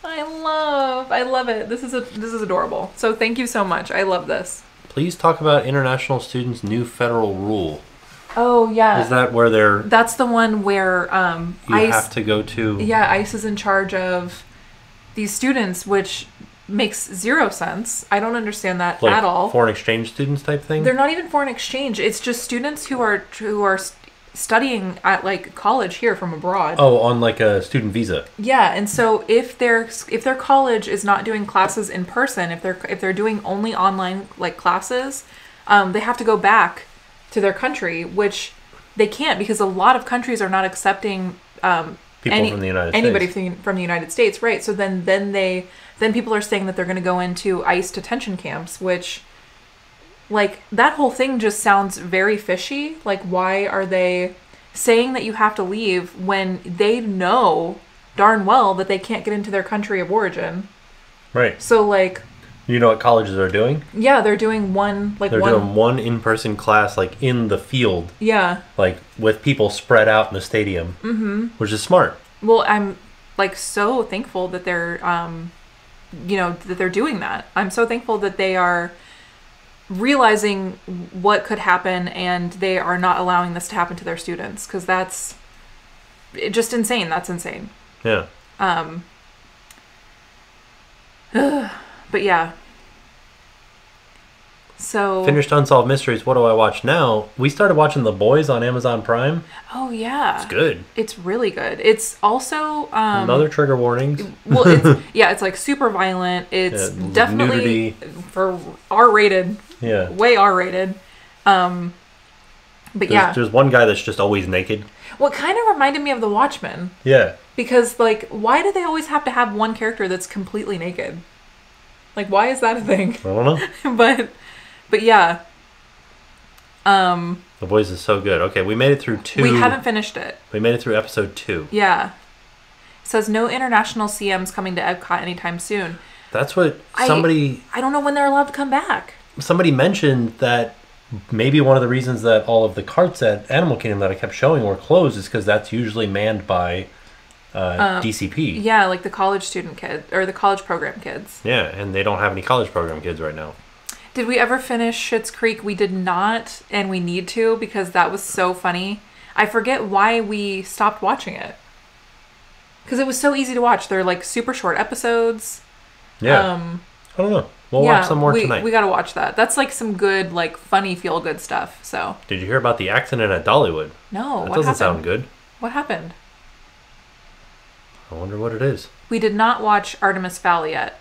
I love it. This is adorable. So thank you so much. I love this. Please talk about international students' new federal rule. Oh, yeah. Is that where That's the one where you ICE have to go to? Yeah, ICE is in charge of these students, which makes 0 sense. I don't understand that like at all. Foreign exchange students type thing? They're not even foreign exchange. It's just students who are studying at like college here from abroad. Oh, on like a student visa. Yeah, and so if their college is not doing classes in person, if they're doing only online like classes, they have to go back to their country, which they can't because a lot of countries are not accepting From the United States. Anybody from the United States, right? So then people are saying that they're going to go into ICE detention camps, which, like, that whole thing just sounds very fishy. Like, why are they saying that you have to leave when they know darn well that they can't get into their country of origin? Right. So, like... You know what colleges are doing? Yeah, they're doing doing one in-person class, like, in the field. Yeah. Like, with people spread out in the stadium. Mm-hmm. Which is smart. Well, I'm, like, so thankful that they're, that they're doing that. I'm so thankful that they are realizing what could happen and they are not allowing this to happen to their students. Because that's just insane. That's insane. Yeah. But yeah. So finished Unsolved Mysteries. What do I watch now? We started watching The Boys on Amazon Prime. Oh yeah, it's good. It's really good. It's also another trigger warnings. Well, it's like super violent. It's definitely nudity. For R-rated. Yeah, way R-rated. But there's one guy that's just always naked. Well, it kind of reminded me of The Watchmen. Yeah. Because like, why do they always have to have one character that's completely naked? Like, why is that a thing? I don't know. But yeah. The Boys is so good. Okay, we made it through 2. We haven't finished it. We made it through episode 2. Yeah. It says no international CMs coming to Epcot anytime soon. That's what somebody... I don't know when they're allowed to come back. Somebody mentioned that maybe one of the reasons that all of the carts at Animal Kingdom that I kept showing were closed is because that's usually manned by DCP. Yeah, like the college student kids or the college program kids. Yeah, and they don't have any college program kids right now. Did we ever finish Schitt's Creek? We did not, and we need to because that was so funny. I forget why we stopped watching it. Because it was so easy to watch. They're like super short episodes. Yeah. I don't know. We'll watch some more tonight. We gotta watch that. That's like some good, like funny, feel good stuff. So. Did you hear about the accident at Dollywood? No. That doesn't sound good. What happened? I wonder what it is. We did not watch Artemis Fowl yet.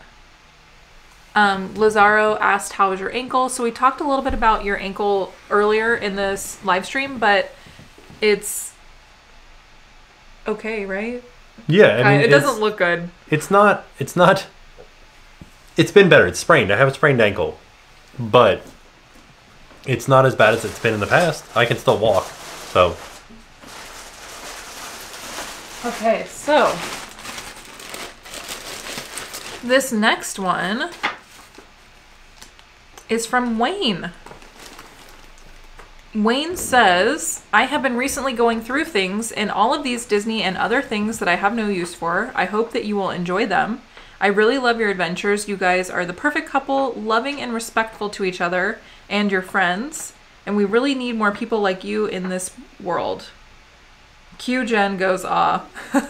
Lazaro asked, how was your ankle? So we talked a little bit about your ankle earlier in this live stream, but it's okay, right? Yeah, I mean, it doesn't look good. It's not. It's been better. It's sprained. I have a sprained ankle, but it's not as bad as it's been in the past. I can still walk, so. Okay, so this next one is from Wayne. Wayne says, I have been recently going through things and all of these Disney and other things that I have no use for. I hope that you will enjoy them. I really love your adventures. You guys are the perfect couple, loving and respectful to each other and your friends. And we really need more people like you in this world. Q Jen goes, aw.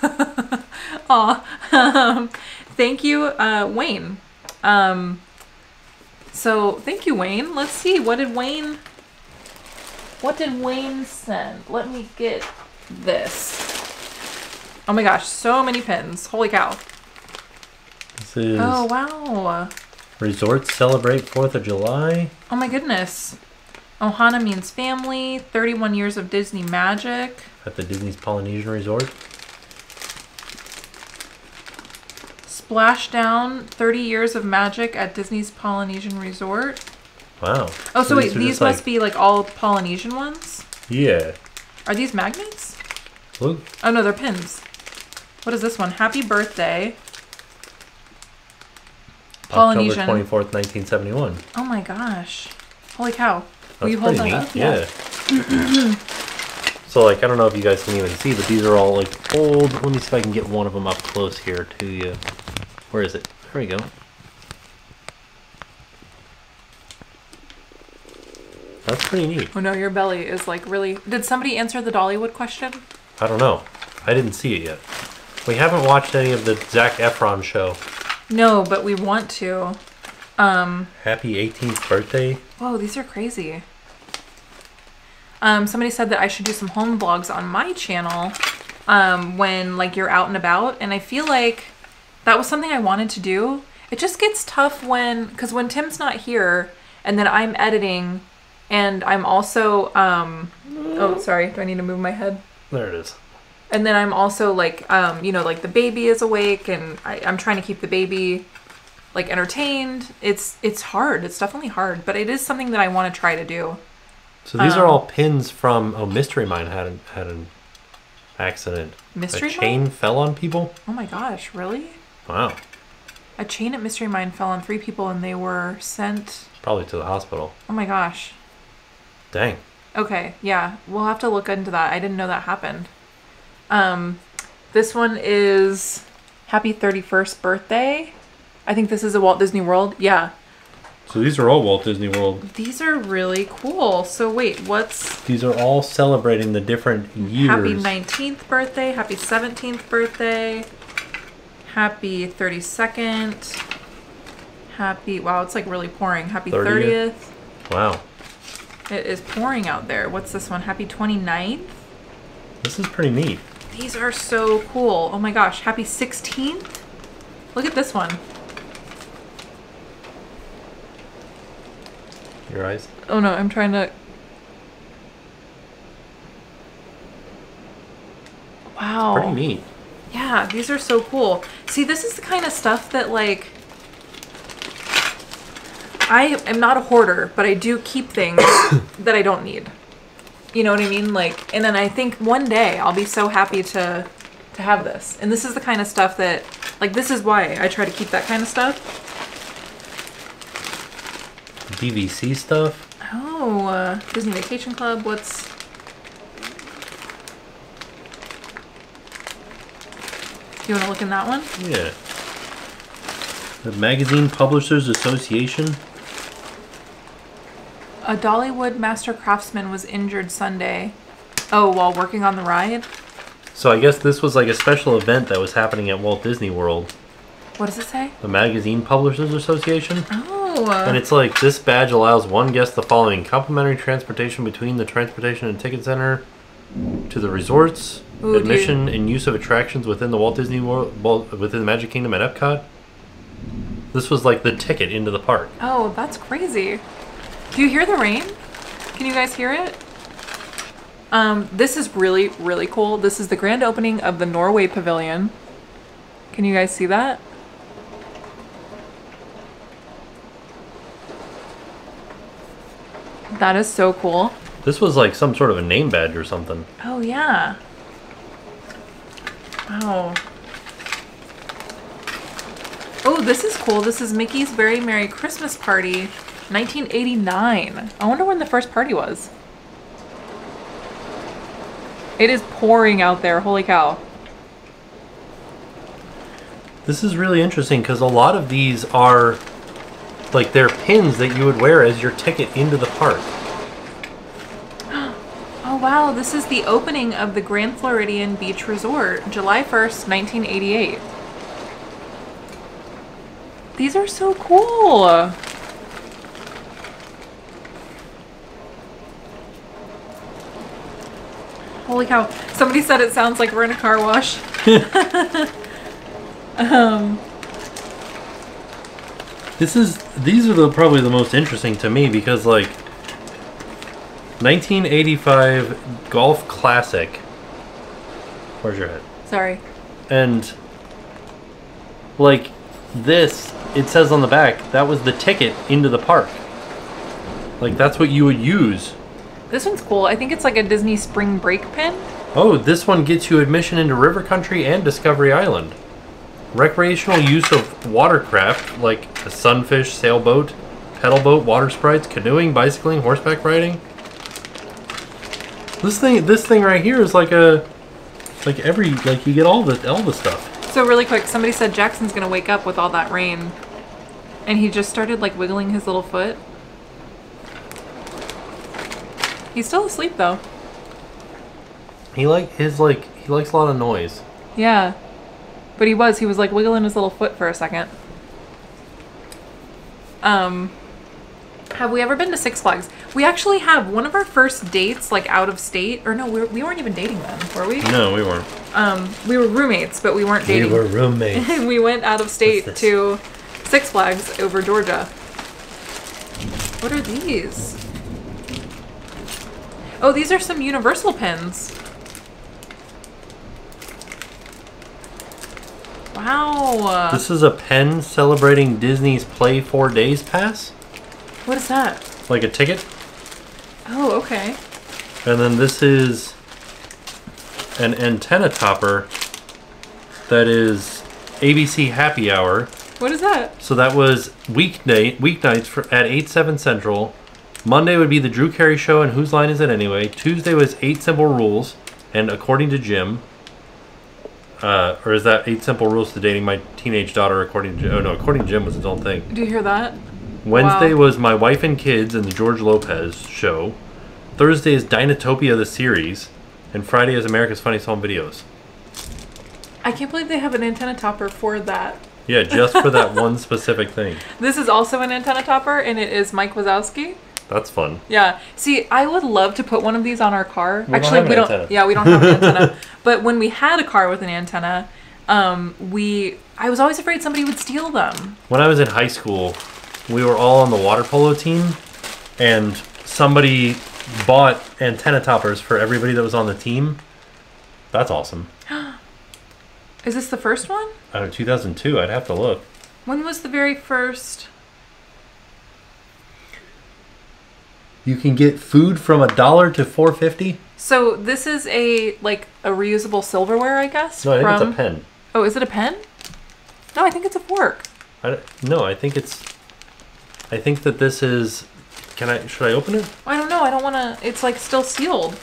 Aw. Thank you, Wayne. So thank you, Wayne. Let's see. What did Wayne send? Let me get this. Oh my gosh, so many pins. Holy cow. This is oh wow. Resorts celebrate 4th of July. Oh my goodness. Ohana means family. 31 years of Disney magic. At the Disney's Polynesian Resort. Splashdown, 30 years of magic at Disney's Polynesian Resort. Wow. Oh, so wait, these must be like all Polynesian ones? Yeah. Are these magnets? Look. Oh no, they're pins. What is this one? Happy birthday. Polynesian. October 24th, 1971. Oh my gosh. Holy cow. Will That's you hold pretty that neat. up? Yeah. So, like, I don't know if you guys can even see, but these are all, like, old. Let me see if I can get one of them up close here to you. Where is it? There we go. That's pretty neat. Oh no, your belly is like really... Did somebody answer the Dollywood question? I don't know. I didn't see it yet. We haven't watched any of the Zac Efron show. No, but we want to. Happy 18th birthday. Whoa, these are crazy. Somebody said that I should do some home vlogs on my channel when like you're out and about, and I feel like that was something I wanted to do. It just gets tough because when Tim's not here and then I'm editing and I'm also oh sorry, do I need to move my head? There it is. And then I'm also like you know, like the baby is awake and I'm trying to keep the baby like entertained. It's hard. It's definitely hard, but it is something that I want to try to do. So these are all pins from Mystery Mine had an accident. Mystery Mine? A chain fell on people? Oh my gosh, really? Wow. A chain at Mystery Mine fell on 3 people and they were sent... Probably to the hospital. Oh my gosh. Dang. Okay, yeah. We'll have to look into that. I didn't know that happened. This one is Happy 31st Birthday. I think this is a Walt Disney World. Yeah. So these are all Walt Disney World. These are really cool. So wait, These are all celebrating the different years. Happy 19th birthday, happy 17th birthday, happy 32nd, happy, wow, it's like really pouring. Happy 30th. Wow. It is pouring out there. What's this one? Happy 29th. This is pretty neat. These are so cool. Oh my gosh, happy 16th. Look at this one. Your eyes? Oh no, I'm trying to... Wow. It's pretty neat. Yeah, these are so cool. See, this is the kind of stuff that, like... I am not a hoarder, but I do keep things that I don't need. You know what I mean? Like, and then I think one day I'll be so happy to have this. And this is the kind of stuff that... Like, this is why I try to keep that kind of stuff. DVC stuff. Oh, Disney Vacation Club. What's... You want to look in that one? Yeah. The Magazine Publishers Association. A Dollywood master craftsman was injured Sunday. Oh, while working on the ride? So I guess this was like a special event that was happening at Walt Disney World. What does it say? The Magazine Publishers Association. Oh. And it's like, this badge allows one guest the following: complimentary transportation between the transportation and ticket center to the resorts, Ooh, admission and use of attractions within the Walt Disney World, within the Magic Kingdom at Epcot. This was like the ticket into the park. Oh, that's crazy. Do you hear the rain? Can you guys hear it? This is really, really cool. This is the grand opening of the Norway Pavilion. Can you guys see that? That is so cool. This was like some sort of a name badge or something. Oh, yeah. Wow. Oh, this is cool. This is Mickey's Very Merry Christmas Party, 1989. I wonder when the first party was. It is pouring out there. Holy cow. This is really interesting because a lot of these are like, they're pins that you would wear as your ticket into the park. Oh wow, this is the opening of the Grand Floridian Beach Resort, July 1st, 1988. These are so cool. Holy cow. Somebody said it sounds like we're in a car wash. These are probably the most interesting to me because, like, 1985 Golf Classic. Where's your head? Sorry. And like this, it says on the back, that was the ticket into the park. Like, that's what you would use. This one's cool. I think it's like a Disney spring break pin. Oh, this one gets you admission into River Country and Discovery Island. Recreational use of watercraft like a sunfish, sailboat, pedal boat, water sprites, canoeing, bicycling, horseback riding. This thing right here is like you get all the stuff. So really quick, somebody said Jackson's gonna wake up with all that rain, and he just started like wiggling his little foot. He's still asleep though. He likes a lot of noise. Yeah, but he was like wiggling his little foot for a second. Have we ever been to Six Flags? We actually have one of our first dates, like out of state, or no, we weren't even dating then, were we? No, we weren't. We were roommates, but we weren't dating. We were roommates. We went out of state to Six Flags over Georgia. What are these? Oh, these are some Universal pins. Wow. This is a pen celebrating Disney's Play 4 Days pass. What is that? Like a ticket. Oh, okay. And then this is an antenna topper that is ABC Happy Hour. What is that? So that was weeknights at 8/7 Central. Monday would be the Drew Carey Show and Whose Line Is It Anyway? Tuesday was 8 Simple Rules and According to Jim. Or is that 8 Simple Rules to Dating My Teenage Daughter According to Jim? Oh no, According to Jim was its own thing. Do you hear that? Wednesday Wow. was My Wife and Kids and the George Lopez Show. Thursday is Dinotopia the series. And Friday is America's Funniest Home Videos. I can't believe they have an antenna topper for that. Yeah, just for that one specific thing. This is also an antenna topper, and it is Mike Wazowski. That's fun. Yeah. See, I would love to put one of these on our car. We don't have an antenna. Yeah, we don't have an antenna. But when we had a car with an antenna, I was always afraid somebody would steal them. When I was in high school, we were all on the water polo team, and somebody bought antenna toppers for everybody that was on the team. That's awesome. Is this the first one? 2002. I'd have to look. When was the very first? You can get food from $1 to $4.50. So this is a reusable silverware, I guess. No, I think it's a pen. Oh, is it a pen? No, I think it's a fork. I think that this is. Should I open it? I don't know. I don't want to. It's like still sealed.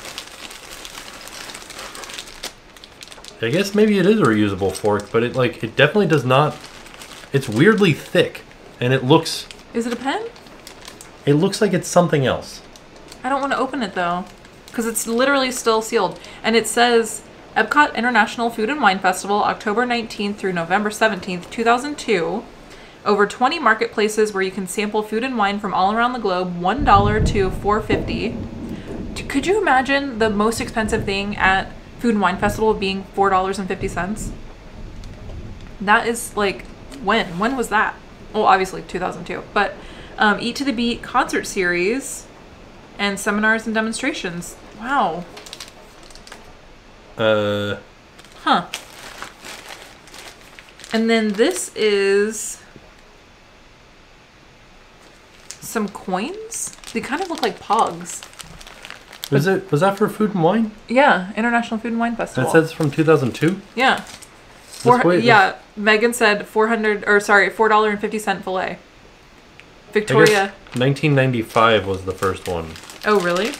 I guess maybe it is a reusable fork, but it definitely does not. It's weirdly thick, and it looks. Is it a pen? It looks like it's something else. I don't want to open it though, because it's literally still sealed. And it says Epcot International Food and Wine Festival, October 19th through November 17th, 2002. Over 20 marketplaces where you can sample food and wine from all around the globe, $1 to $4.50. Could you imagine the most expensive thing at Food and Wine Festival being $4.50? That is like, when? When was that? Well, obviously 2002. But Eat to the Beat concert series and seminars and demonstrations. Wow. Huh. And then this is some coins. They kind of look like pogs. Was that for Food and Wine? Yeah, International Food and Wine Festival. That says from 2002? Yeah. Megan said $4.50 fillet. Victoria. 1995 was the first one. Oh, really?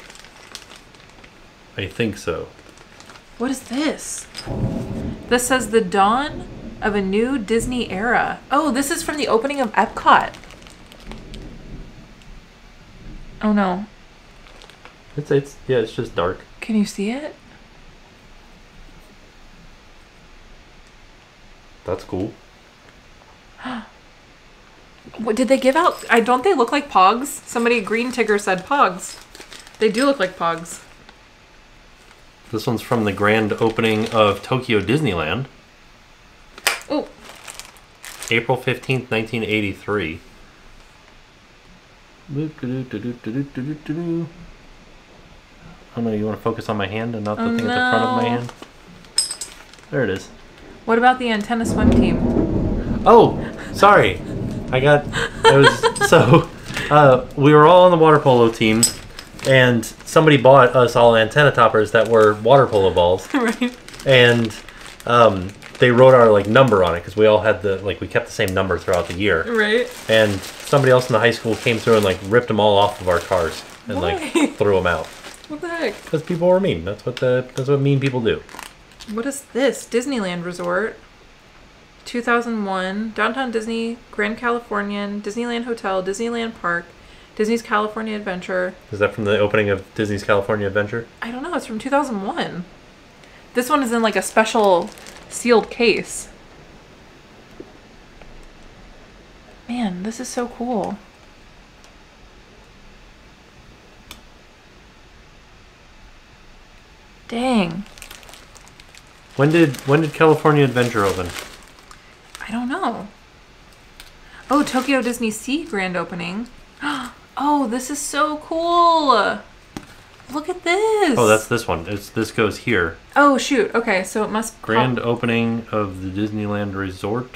I think so. What is this? This says the dawn of a new Disney era. Oh, this is from the opening of Epcot. Oh no. It's just dark. Can you see it? That's cool. What did they give out? Don't they look like pogs? Somebody, Green Tigger, said pogs. They do look like pogs. This one's from the grand opening of Tokyo Disneyland. Oh. April 15th, 1983. Oh no, you want to focus on my hand and not the thing at the front of my hand? There it is. What about the antenna swim team? Oh, sorry. We were all on the water polo team, and somebody bought us all antenna toppers that were water polo balls. Right. And they wrote our number on it because we all had we kept the same number throughout the year. Right. And somebody else in the high school came through and ripped them all off of our cars and Why? threw them out. What the heck? Because people were mean. That's what mean people do. What is this? Disneyland Resort. 2001. Downtown Disney, Grand Californian, Disneyland Hotel, Disneyland Park, Disney's California Adventure. Is that from the opening of Disney's California Adventure? I don't know. It's from 2001. This one is in a special sealed case. Man, this is so cool. Dang. When did California Adventure open? I don't know. Oh, Tokyo Disney Sea grand opening. Oh, this is so cool. Look at this. Oh, that's this one. This goes here. Oh, shoot. Okay, so it must... Grand opening of the Disneyland Resort.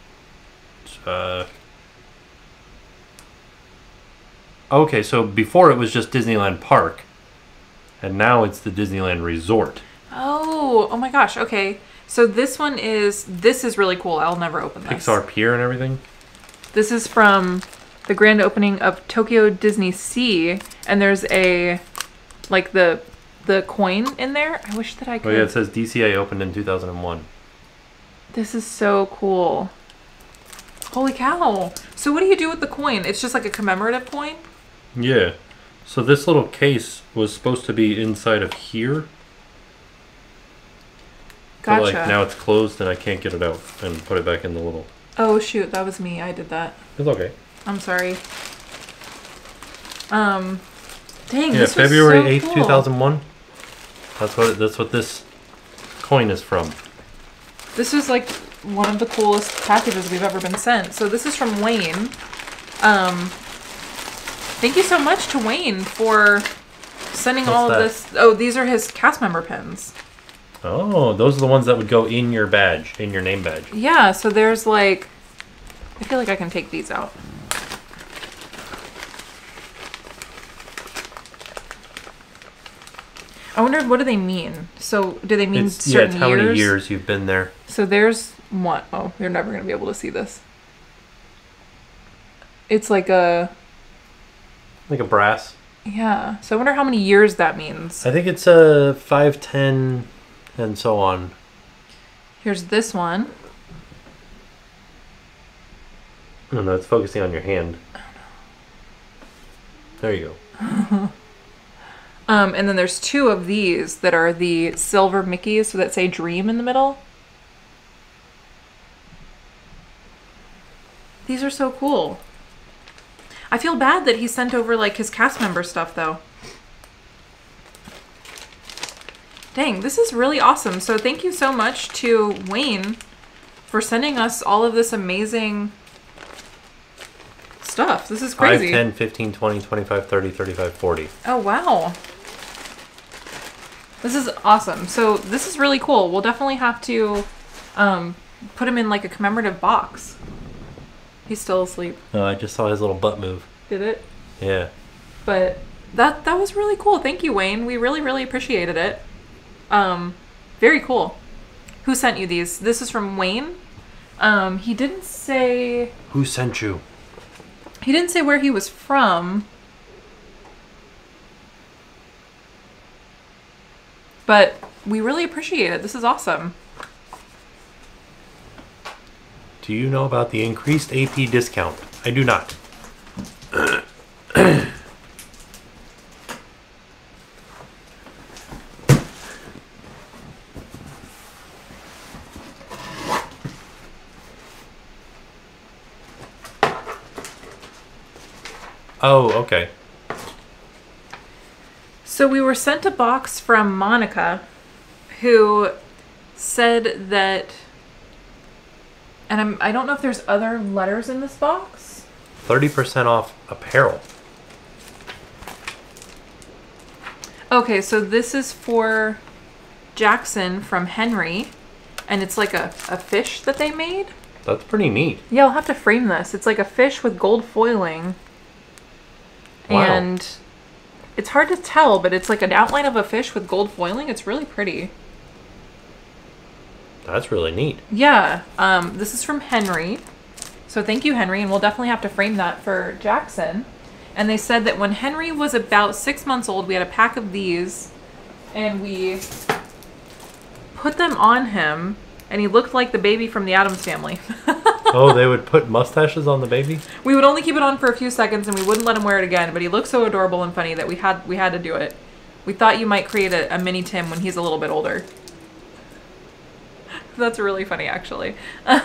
Okay, so before it was just Disneyland Park. And now it's the Disneyland Resort. Oh my gosh. Okay. So this is really cool. I'll never open this. Pixar Pier and everything. This is from the grand opening of Tokyo Disney Sea, and there's a the coin in there. I wish that I could. Oh yeah, it says DCA opened in 2001. This is so cool. Holy cow. So what do you do with the coin? It's just like a commemorative coin? Yeah. So this little case was supposed to be inside of here. Gotcha. But now it's closed and I can't get it out and put it back in the little... Oh shoot, that was me. I did that. It's okay. I'm sorry. Dang, yeah, this February was so 8th, cool. 2001. That's what this coin is from. This is one of the coolest packages we've ever been sent. So this is from Wayne. Thank you so much to Wayne for sending all of this. Oh, these are his cast member pins. Oh, those are the ones that would go in your badge, in your name badge. Yeah, so there's I feel like I can take these out. I wonder, what do they mean? So do they mean certain it's how years? many years you've been there. So there's one. Oh, you're never going to be able to see this. It's like a brass. Yeah. So I wonder how many years that means. I think it's 5, 10, and so on. Here's this one. Oh no, it's focusing on your hand. There you go. And then there's 2 of these that are the silver Mickeys that say dream in the middle. These are so cool. I feel bad that he sent over like his cast member stuff though. Dang, this is really awesome. So thank you so much to Wayne for sending us all of this amazing stuff. This is crazy. 5, 10, 15, 20, 25, 30, 35, 40. Oh, wow. This is awesome. So this is really cool. We'll definitely have to put him in like a commemorative box. He's still asleep. No, I just saw his little butt move. Did it? Yeah. But that was really cool. Thank you, Wayne. We really, really appreciated it. Very cool. Who sent you these? This is from Wayne. He didn't say... Who sent you? He didn't say where he was from. But we really appreciate it. This is awesome. Do you know about the increased AP discount? I do not. Oh, okay. So we were sent a box from Monica, who said that, and I don't know if there's other letters in this box. 30% off apparel. Okay, so this is for Jackson from Henry, and it's like a fish that they made. That's pretty neat. Yeah, I'll have to frame this. It's like a fish with gold foiling. Wow. And it's hard to tell, but it's like an outline of a fish with gold foiling. It's really pretty. That's really neat. Yeah. This is from Henry. So thank you, Henry. And we'll definitely have to frame that for Jackson. And they said that when Henry was about 6 months old, we had a pack of these. And we put them on him. And he looked like the baby from the Addams Family. Oh, they would put mustaches on the baby? We would only keep it on for a few seconds and we wouldn't let him wear it again, but he looked so adorable and funny that we had to do it. We thought you might create a mini Tim when he's a little bit older. That's really funny, actually.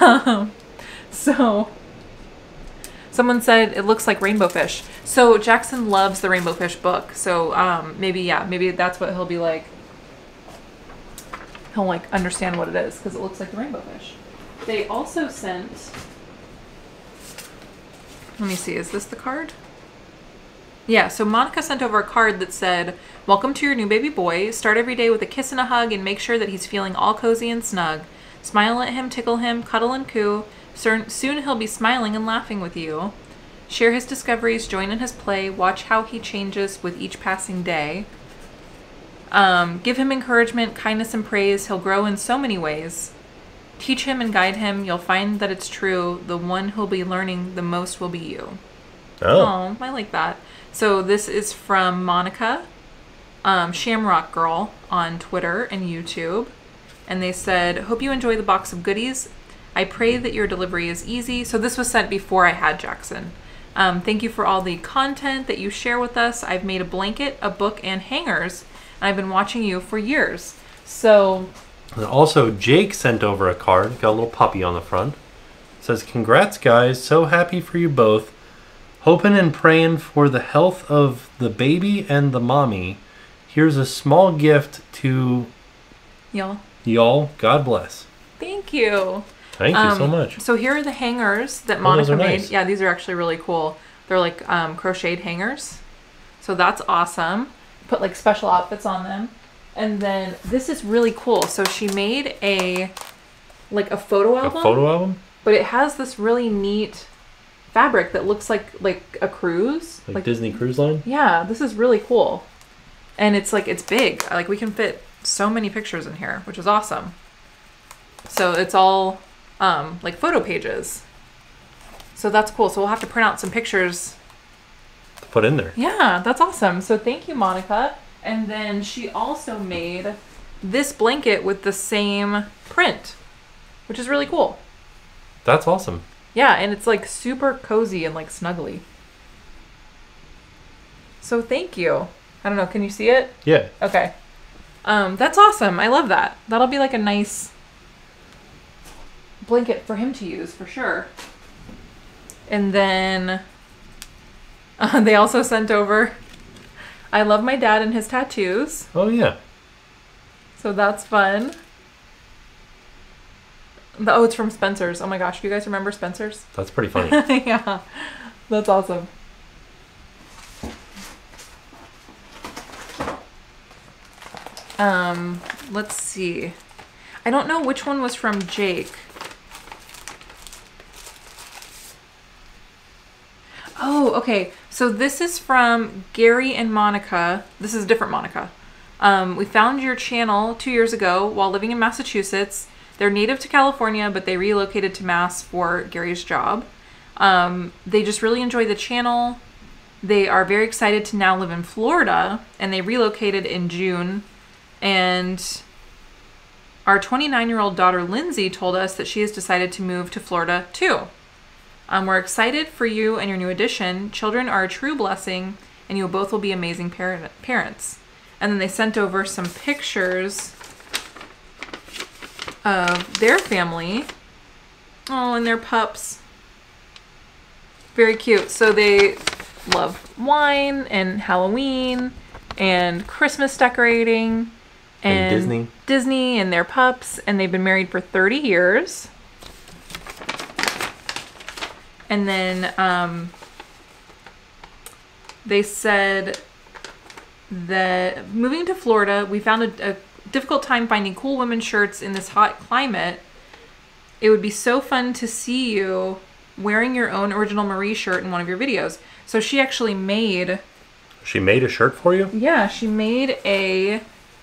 So, someone said it looks like rainbow fish. So Jackson loves the rainbow fish book. So maybe that's what he'll be like. He'll like understand what it is because it looks like the rainbow fish. They also sent, let me see, is this the card? Yeah, so Monica sent over a card that said, "Welcome to your new baby boy. Start every day with a kiss and a hug and make sure that he's feeling all cozy and snug. Smile at him, tickle him, cuddle and coo. Soon he'll be smiling and laughing with you. Share his discoveries, join in his play, watch how he changes with each passing day. Give him encouragement, kindness, and praise. He'll grow in so many ways. Teach him and guide him. You'll find that it's true. The one who'll be learning the most will be you." Oh, I like that. So this is from Monica, Shamrock Girl on Twitter and YouTube. And they said, "Hope you enjoy the box of goodies. I pray that your delivery is easy." So this was sent before I had Jackson. "Thank you for all the content that you share with us. I've made a blanket, a book, and hangers. And I've been watching you for years." So... And also, Jake sent over a card. Got a little puppy on the front. It says, "Congrats, guys. So happy for you both. Hoping and praying for the health of the baby and the mommy. Here's a small gift to y'all. God bless." Thank you. Thank you so much. So here are the hangers that Monica made. Nice. Yeah, these are actually really cool. They're like crocheted hangers. So that's awesome. Put like special outfits on them. And then this is really cool. So she made a photo album. A photo album? But it has this really neat fabric that looks like a cruise. Like Disney Cruise Line? Yeah, this is really cool. And it's big. Like we can fit so many pictures in here, which is awesome. So it's all like photo pages. So that's cool. So we'll have to print out some pictures To put in there. Yeah, that's awesome. So thank you, Monica. And then she also made this blanket with the same print, which is really cool. That's awesome. Yeah, and it's like super cozy and like snuggly. So thank you. I don't know. Can you see it? Yeah. Okay. That's awesome. I love that. That'll be like a nice blanket for him to use for sure. And then they also sent over, I love my dad and his tattoos. Oh, yeah. So that's fun. Oh, it's from Spencer's. Oh my gosh. Do you guys remember Spencer's? That's pretty funny. Yeah. That's awesome. Let's see. I don't know which one was from Jake. Oh, okay. So this is from Gary and Monica. This is a different Monica. We found your channel 2 years ago while living in Massachusetts. They're native to California, but they relocated to Mass for Gary's job. They just really enjoy the channel. They are very excited to now live in Florida, and they relocated in June. And our 29-year-old daughter, Lindsay, told us that she has decided to move to Florida, too. We're excited for you and your new addition. Children are a true blessing, and you both will be amazing parents. And then they sent over some pictures of their family. Oh, and their pups. Very cute. So they love wine and Halloween and Christmas decorating and Disney and their pups. And they've been married for 30 years. And then they said that moving to Florida, we found a difficult time finding cool women's shirts in this hot climate. It would be so fun to see you wearing your own original Marie shirt in one of your videos. So she actually made... She made a shirt for you? Yeah, she made a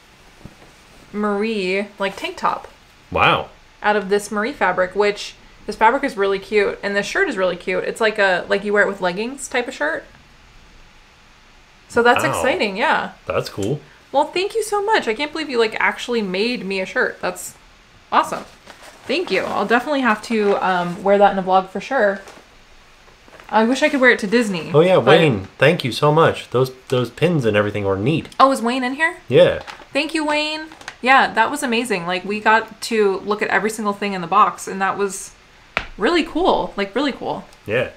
Marie, like, tank top. Wow. Out of this Marie fabric, which... This fabric is really cute, and this shirt is really cute. It's like you wear it with leggings type of shirt. So that's exciting, yeah. That's cool. Well, thank you so much. I can't believe you actually made me a shirt. That's awesome. Thank you. I'll definitely have to wear that in a vlog for sure. I wish I could wear it to Disney. Oh yeah, Wayne, thank you so much. Those pins and everything were neat. Oh, is Wayne in here? Yeah. Thank you, Wayne. Yeah, that was amazing. We got to look at every single thing in the box, and that was... really cool. Really cool. Yeah.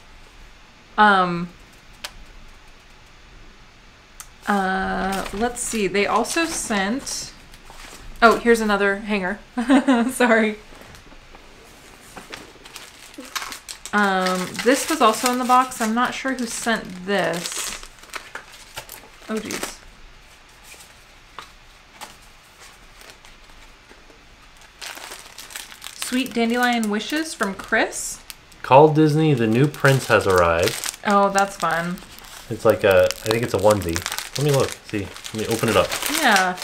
Let's see. They also sent... Oh, here's another hanger. Sorry. This was also in the box. I'm not sure who sent this. Oh, geez. Sweet Dandelion Wishes from Chris. Call Disney, the new prince has arrived. Oh, that's fun. It's I think it's a onesie. Let me look, see. Let me open it up. Yeah.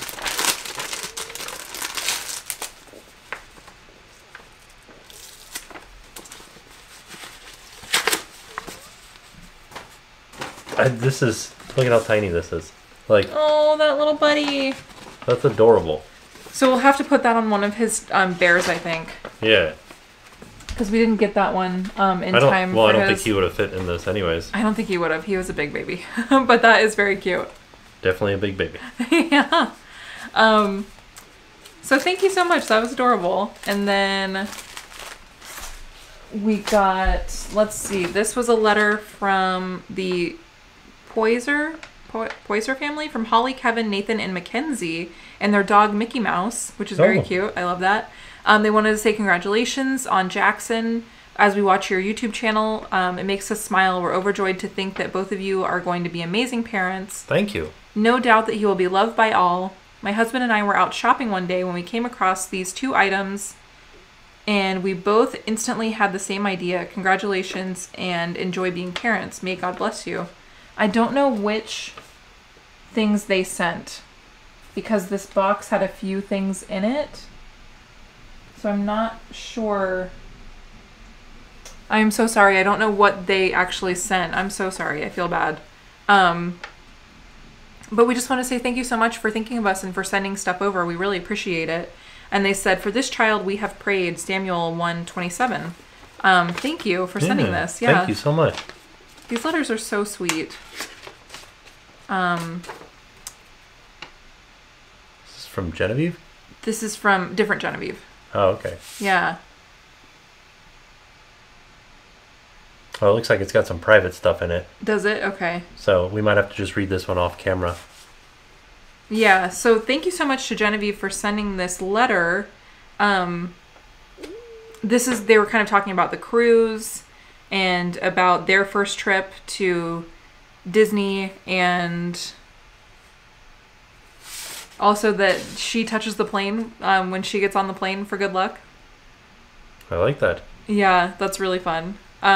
Look at how tiny this is. Oh, that little buddy. That's adorable. So we'll have to put that on one of his bears, I think. Yeah. Because we didn't get that one in time. Well, I don't think he would have fit in this anyways. I don't think he would have. He was a big baby. But that is very cute. Definitely a big baby. Yeah. So thank you so much. That was adorable. And then we got, let's see, this was a letter from the Poyser family, from Holly, Kevin, Nathan, and Mackenzie, and their dog Mickey Mouse, which is very cute. I love that. They wanted to say congratulations on Jackson. As we watch your YouTube channel, it makes us smile. We're overjoyed to think that both of you are going to be amazing parents. Thank you. No doubt that he will be loved by all. My husband and I were out shopping one day when we came across these two items, and we both instantly had the same idea. Congratulations, and enjoy being parents. May God bless you. I don't know which things they sent, because this box had a few things in it. So I'm not sure. I am so sorry. I don't know what they actually sent. I'm so sorry. I feel bad. But we just want to say thank you so much for thinking of us and for sending stuff over. We really appreciate it. And they said, for this child we have prayed, Samuel 1:27. Thank you for sending this. Yeah. Thank you so much. These letters are so sweet. This is from Genevieve? This is from different Genevieve. Oh, okay. Yeah. Oh, it looks like it's got some private stuff in it. Does it? Okay. So we might have to just read this one off camera. Yeah, so thank you so much to Genevieve for sending this letter. They were kind of talking about the cruise and about their first trip to Disney, and also that she touches the plane when she gets on the plane for good luck. I like that. Yeah, that's really fun.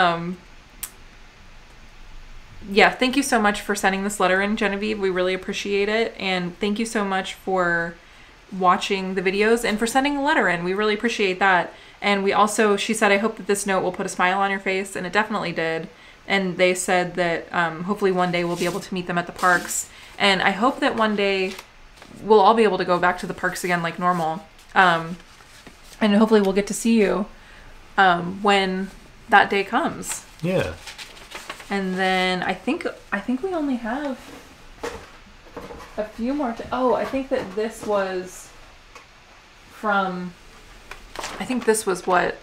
Yeah, thank you so much for sending this letter in, Genevieve. We really appreciate it. And thank you so much for watching the videos and for sending a letter in. We really appreciate that. And she said, I hope that this note will put a smile on your face. And it definitely did. And they said that hopefully one day we'll be able to meet them at the parks. And I hope that one day we'll all be able to go back to the parks again like normal. And hopefully we'll get to see you when that day comes. Yeah. And then I think we only have a few more. I think that this was from. I think this was what.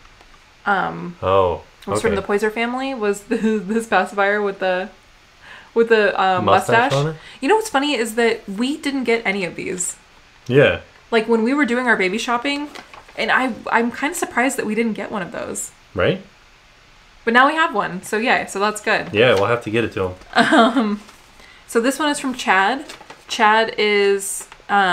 Was from the Poiser family. Was this pacifier with the mustache? On it? You know what's funny is that we didn't get any of these. Yeah. Like when we were doing our baby shopping, and I'm kind of surprised that we didn't get one of those. Right. But now we have one, so yeah, so that's good. Yeah, we'll have to get it to him. So this one is from Chad. Chad is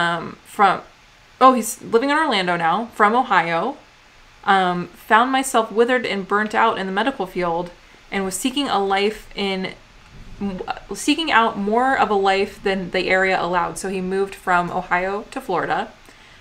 he's living in Orlando now, from Ohio. Found myself withered and burnt out in the medical field and was seeking out more of a life than the area allowed. So he moved from Ohio to Florida.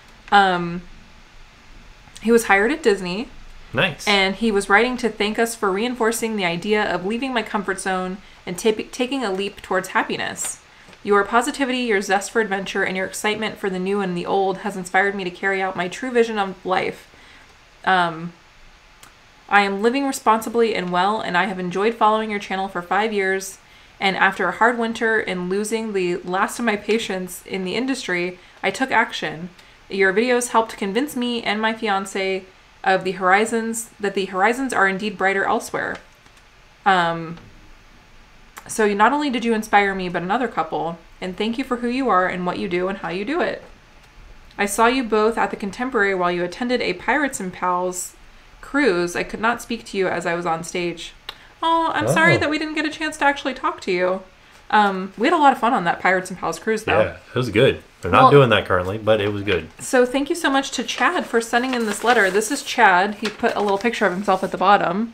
He was hired at Disney. Nice. And he was writing to thank us for reinforcing the idea of leaving my comfort zone and taking a leap towards happiness. Your positivity, your zest for adventure, and your excitement for the new and the old has inspired me to carry out my true vision of life. I am living responsibly and well, and I have enjoyed following your channel for 5 years. And after a hard winter and losing the last of my patience in the industry, I took action. Your videos helped convince me and my fiance of the horizons are indeed brighter elsewhere. So not only did you inspire me, but another couple, and thank you for who you are and what you do and how you do it. I saw you both at the Contemporary while you attended a Pirates and Pals cruise. I could not speak to you as I was on stage. Oh, I'm sorry that we didn't get a chance to actually talk to you. We had a lot of fun on that Pirates and Pals cruise, though. Yeah, it was good. They're not doing that currently, but it was good. So thank you so much to Chad for sending in this letter. This is Chad. He put a little picture of himself at the bottom.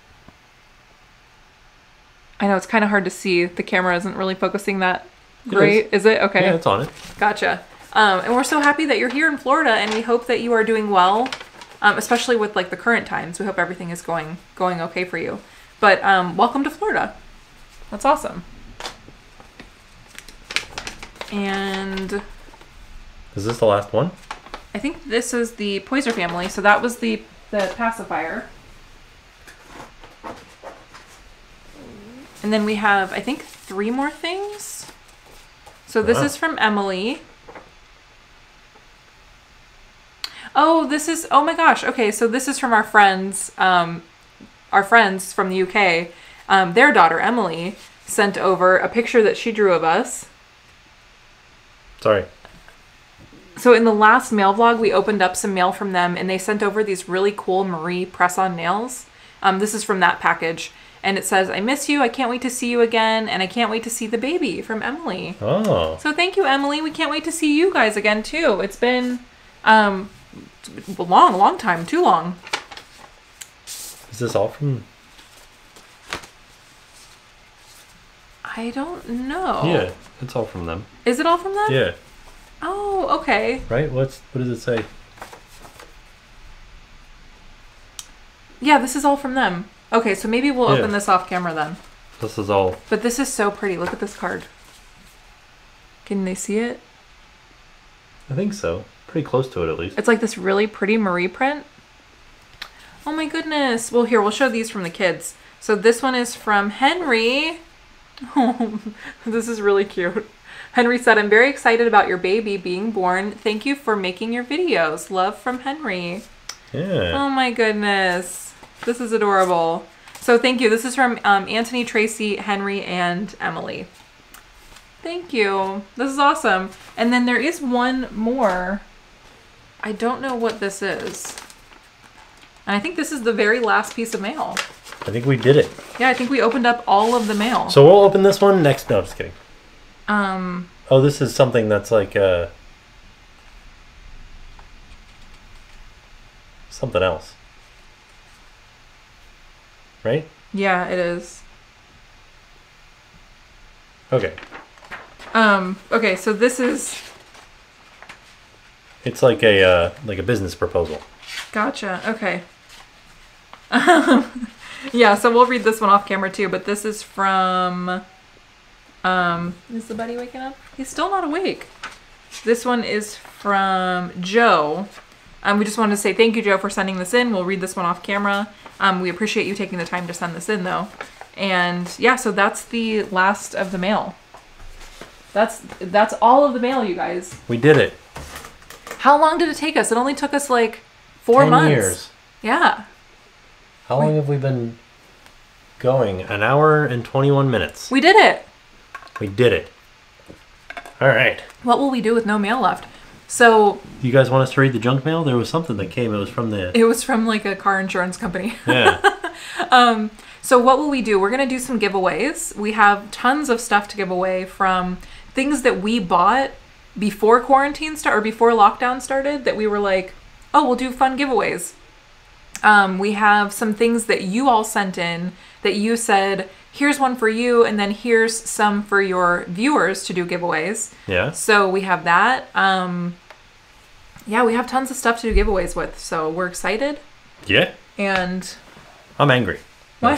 I know it's kind of hard to see. The camera isn't really focusing that great. Is it? Okay. Yeah, it's on it. Gotcha. And we're so happy that you're here in Florida, and we hope that you are doing well, especially with like the current times. We hope everything is going okay for you. But welcome to Florida. That's awesome. And is this the last one? I think this is the Poiser family. So that was the pacifier. And then we have, I think, 3 more things. So this is from Emily. Oh, oh my gosh. Okay, so this is from our friends from the UK. Their daughter, Emily, sent over a picture that she drew of us. Sorry. So in the last mail vlog, we opened up some mail from them, and they sent over these really cool Marie press-on nails. This is from that package. And it says, I miss you, I can't wait to see you again, and I can't wait to see the baby, from Emily. Oh. So thank you, Emily. We can't wait to see you guys again, too. It's been a long time. Too long. Is this all from... I don't know. Yeah, it's all from them. Is it all from them? Yeah. Oh, okay. Right? What does it say? Yeah, this is all from them. Okay, so maybe we'll open this off camera then. This is all... But this is so pretty. Look at this card. Can they see it? I think so. Pretty close to it, at least. It's like this really pretty Marie print. Oh my goodness. Well, here, we'll show these from the kids. So this one is from Henry. Oh, this is really cute. Henry said, I'm very excited about your baby being born. Thank you for making your videos. Love from Henry. Yeah. Oh my goodness. This is adorable. So thank you. This is from Anthony, Tracy, Henry, and Emily. Thank you. This is awesome. And then there is one more. I don't know what this is. And I think this is the very last piece of mail. I think we did it. Yeah, I think we opened up all of the mail. So we'll open this one next. No, just kidding. Oh, this is something that's like something else. Right? Yeah, it is. Okay. Okay, so this is... It's like a business proposal. Gotcha. Okay. Yeah, so we'll read this one off camera too, but this is from... is the buddy waking up? He's still not awake. This one is from Joe. We just wanted to say thank you, Joe, for sending this in. We'll read this one off camera. We appreciate you taking the time to send this in, though. And yeah, so that's the last of the mail. That's all of the mail, you guys. We did it. How long did it take us? It only took us like 4 months. 10 years. Yeah. How long have we been going? An hour and 21 minutes. We did it. We did it. All right. What will we do with no mail left? So... You guys want us to read the junk mail? There was something that came. It was from the... It was from like a car insurance company. Yeah. So what will we do? We're going to do some giveaways. We have tons of stuff to give away from things that we bought before quarantine started or before lockdown started that we were like, oh, we'll do fun giveaways. We have some things that you all sent in that you said, here's one for you, and then here's some for your viewers to do giveaways. Yeah. So we have that. Yeah, we have tons of stuff to do giveaways with, so we're excited. Yeah. And I'm angry. what?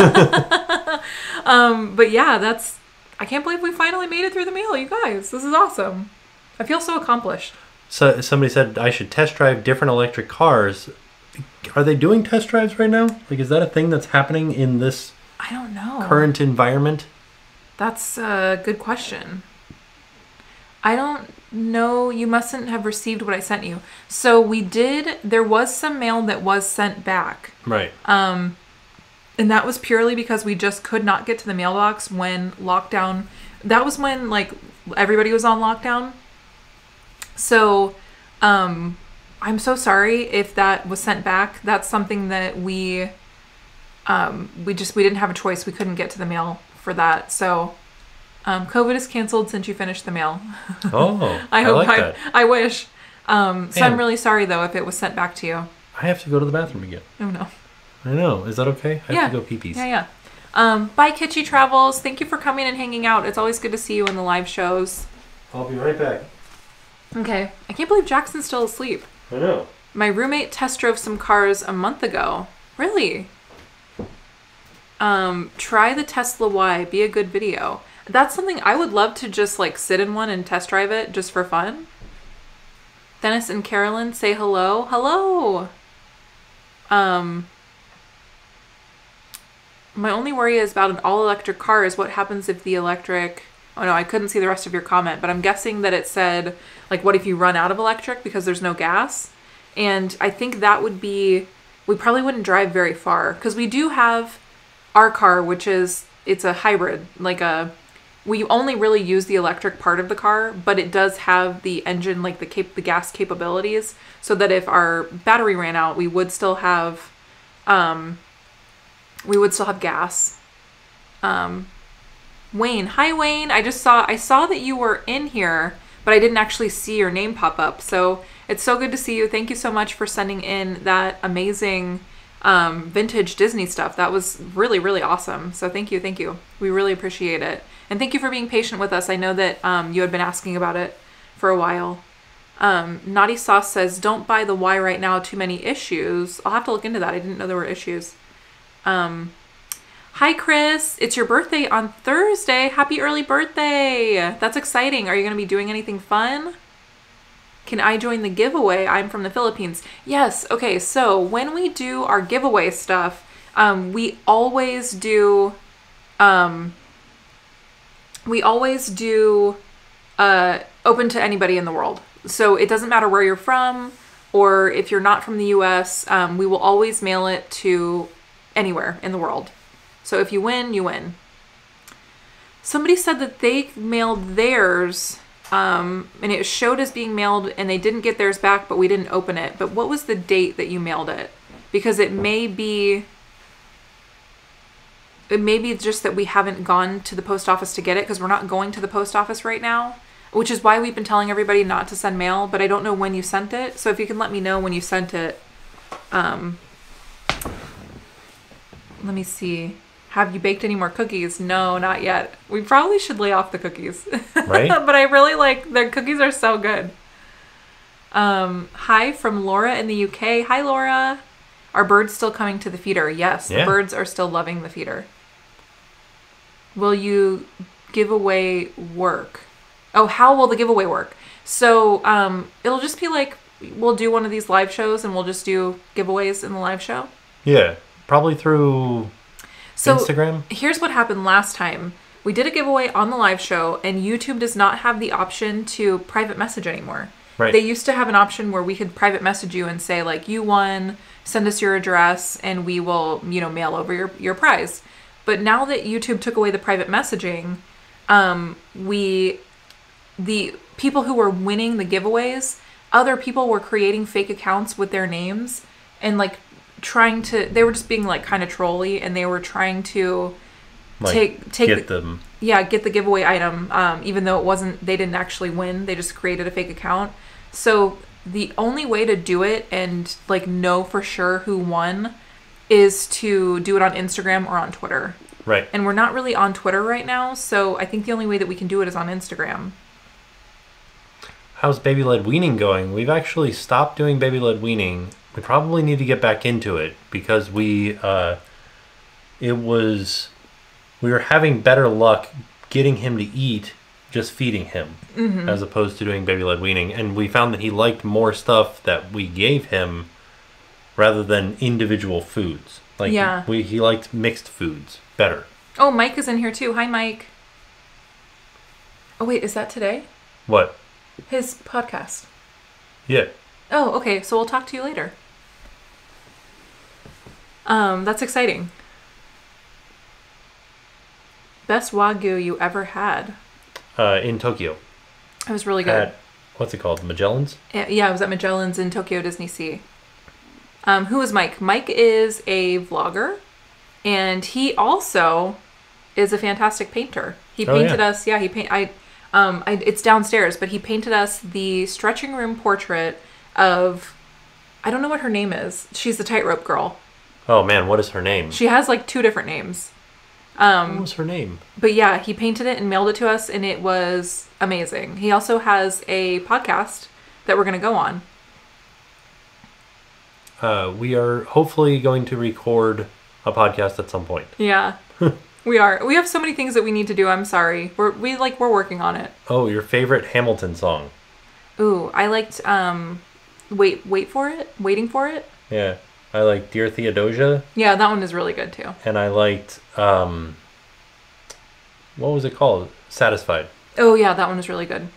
But yeah, I can't believe we finally made it through the mail, you guys. This is awesome. I feel so accomplished. So somebody said I should test drive different electric cars. Are they doing test drives right now? Like, is that a thing that's happening in this I don't know. current environment? That's a good question. I don't know. You mustn't have received what I sent you. So there was some mail that was sent back. Right. And that was purely because we just could not get to the mailbox when lockdown. That was when like everybody was on lockdown. So, I'm so sorry if that was sent back. That's something that we didn't have a choice. We couldn't get to the mail for that. So, COVID is canceled since you finished the mail. Oh, I hope like that. I wish. So I'm really sorry though if it was sent back to you. I have to go to the bathroom again. Oh no. I know. Is that okay? I have to go pee-pees. Yeah. Bye, Kitschy Travels. Thank you for coming and hanging out. It's always good to see you in the live shows. I'll be right back. Okay. I can't believe Jackson's still asleep. I know. My roommate test drove some cars a month ago. Really? Try the Tesla Y. Be a good video. That's something I would love to just like sit in one and test drive it just for fun. Dennis and Carolyn say hello. Hello. My only worry is about an all-electric car is what happens if the electric... Oh no, I couldn't see the rest of your comment, but I'm guessing that it said, like, what if you run out of electric because there's no gas? And I think that would be... We probably wouldn't drive very far because we do have our car, which is... It's a hybrid, we only really use the electric part of the car, but it does have the engine, like the gas capabilities, so that if our battery ran out, we would still have gas. Wayne, hi Wayne. I saw that you were in here, but I didn't actually see your name pop up. So it's so good to see you. Thank you so much for sending in that amazing vintage Disney stuff. That was really, really awesome. So thank you. We really appreciate it. And thank you for being patient with us. I know that you had been asking about it for a while. Naughty Sauce says, don't buy the Y right now, too many issues. I'll have to look into that. I didn't know there were issues. Hi, Chris. It's your birthday on Thursday. Happy early birthday. That's exciting. Are you going to be doing anything fun? Can I join the giveaway? I'm from the Philippines. Yes. Okay. So when we do our giveaway stuff, we always do, we always do open to anybody in the world. So it doesn't matter where you're from or if you're not from the US, we will always mail it to anywhere in the world. So if you win, you win. Somebody said that they mailed theirs, and it showed as being mailed, and they didn't get theirs back, but we didn't open it. But what was the date that you mailed it? Because it may be just that we haven't gone to the post office to get it, because we're not going to the post office right now, which is why we've been telling everybody not to send mail, but I don't know when you sent it. So if you can let me know when you sent it. Let me see. Have you baked any more cookies? No, not yet. We probably should lay off the cookies. Right? But I really like, their cookies are so good. Hi from Laura in the UK. Hi, Laura. Are birds still coming to the feeder? Yes, the birds are still loving the feeder. Will you giveaway work? Oh, how will the giveaway work? So it'll just be like, we'll do one of these live shows and we'll just do giveaways in the live show. Yeah, probably through Instagram. Here's what happened last time. We did a giveaway on the live show and YouTube does not have the option to private message anymore. Right. They used to have an option where we could private message you and say like, you won, send us your address and we will, mail over your prize. But now that YouTube took away the private messaging, the people who were winning the giveaways, other people were creating fake accounts with their names and like they were just being like kind of trolly and they were trying to get the giveaway item, even though they didn't actually win. They just created a fake account. So the only way to do it and like know for sure who won is to do it on Instagram or on Twitter. Right. And we're not really on Twitter right now, so I think the only way that we can do it is on Instagram. How's baby-led weaning going? We've actually stopped doing baby-led weaning. We probably need to get back into it because we were having better luck getting him to eat just feeding him as opposed to doing baby-led weaning. And we found that he liked more stuff that we gave him rather than individual foods. He liked mixed foods better. Oh, Mike is in here too. Hi, Mike. Oh, wait, is that today? What? His podcast. Yeah. Oh, okay. So we'll talk to you later. That's exciting. Best Wagyu you ever had? In Tokyo. It was really good. At, what's it called? Magellan's? Yeah, it was at Magellan's in Tokyo Disney Sea. Who is Mike? Mike is a vlogger, and he also is a fantastic painter. He painted us. Yeah, it's downstairs, but he painted us the stretching room portrait of, I don't know what her name is. She's the tightrope girl. Oh man, what is her name? She has like 2 different names. What was her name? But yeah, he painted it and mailed it to us, and it was amazing. He also has a podcast that we're going to go on. We are hopefully going to record a podcast at some point. Yeah, we are. We have so many things that we need to do. I'm sorry. We're working on it. Oh, your favorite Hamilton song? Ooh, I liked Waiting for It. Yeah, I liked Dear Theodosia. Yeah, that one is really good too. And I liked what was it called? Satisfied. Oh yeah, that one was really good.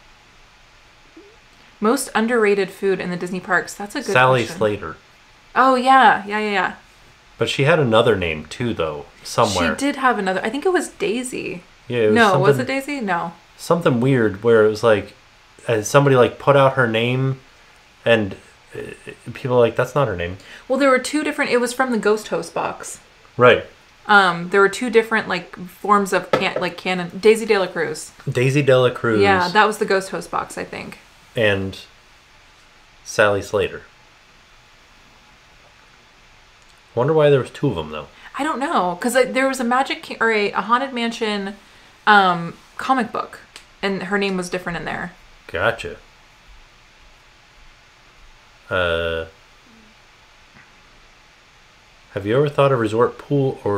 Most underrated food in the Disney parks. That's a good Sally question. Slater. Oh, yeah. But she had another name, too, though, somewhere. She did have another. I think it was Daisy. Yeah, was it Daisy? No. Something weird where it was like, somebody like put out her name, and people were like, that's not her name. Well, there were 2 different, it was from the Ghost Host box. Right. There were 2 different, like, forms of, canon. Daisy De La Cruz. Daisy De La Cruz. Yeah, that was the Ghost Host box, I think. And Sally Slater. Wonder why there was 2 of them though. I don't know, because there was a a Haunted Mansion comic book, and her name was different in there. Gotcha. Have you ever thought of resort or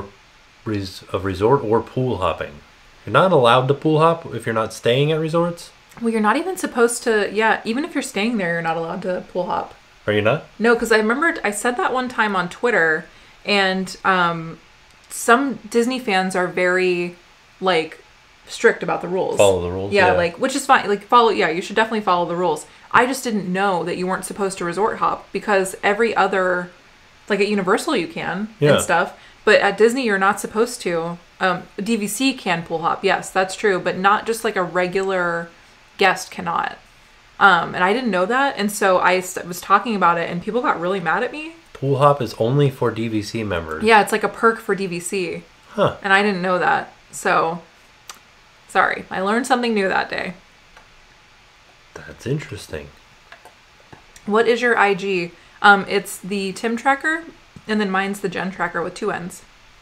pool hopping? You're not allowed to pool hop if you're not staying at resorts. Well, you're not even supposed to. Yeah, even if you're staying there, you're not allowed to pool hop. Are you not? No, because I remember I said that one time on Twitter, and some Disney fans are very, like, strict about the rules. Follow the rules. Yeah, like, which is fine. Like, follow. Yeah, you should definitely follow the rules. I just didn't know that you weren't supposed to resort hop because every other, like at Universal you can and stuff, but at Disney you're not supposed to. DVC can pool hop. Yes, that's true, but not just like a regular guest cannot. And I didn't know that, and so I was talking about it, and people got really mad at me. Pool hop is only for DVC members. Yeah, it's like a perk for DVC. Huh. And I didn't know that. So, sorry. I learned something new that day. That's interesting. What is your IG? It's the TimTracker, and then mine's the TimTracker with 2 N's.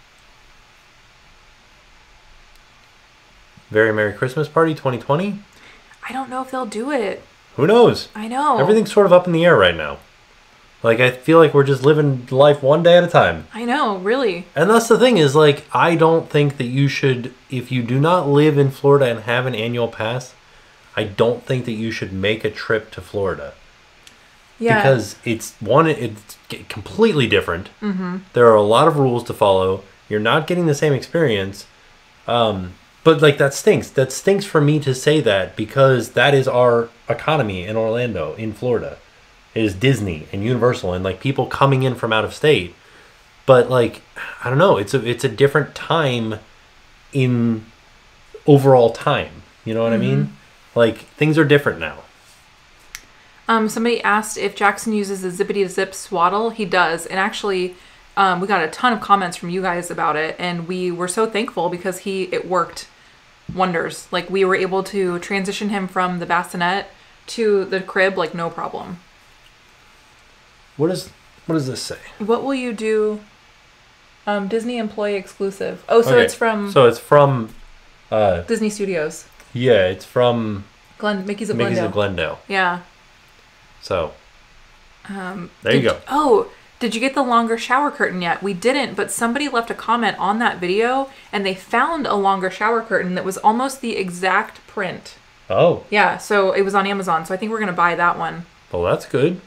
Very Merry Christmas Party 2020? I don't know if they'll do it. Who knows? I know. Everything's sort of up in the air right now. Like, I feel like we're just living life one day at a time. I know, really. And that's the thing is, like, I don't think that you should, if you do not live in Florida and have an annual pass, I don't think that you should make a trip to Florida. Yeah. Because it's completely different. Mm-hmm. There are a lot of rules to follow. You're not getting the same experience. But, like, that stinks. That stinks for me to say that because that is our economy in Orlando, in Florida. It is Disney and Universal and, like, people coming in from out of state. But, like, I don't know. It's a different time in overall time. You know what I mean? Like, things are different now. Somebody asked if Jackson uses the zippity zip swaddle. He does. And actually, we got a ton of comments from you guys about it. And we were so thankful because it worked wonders. Like, we were able to transition him from the bassinet to the crib, like, no problem. What does this say? What will you do? Disney employee exclusive. Oh, so okay. It's from Disney Studios. Yeah, it's from Mickey's of Mickey's Glendale. of Glendale. Yeah. So there you go. Oh, did you get the longer shower curtain yet? We didn't, but somebody left a comment on that video and they found a longer shower curtain that was almost the exact print. Oh. Yeah, so it was on Amazon, so I think we're gonna buy that one. Well, that's good.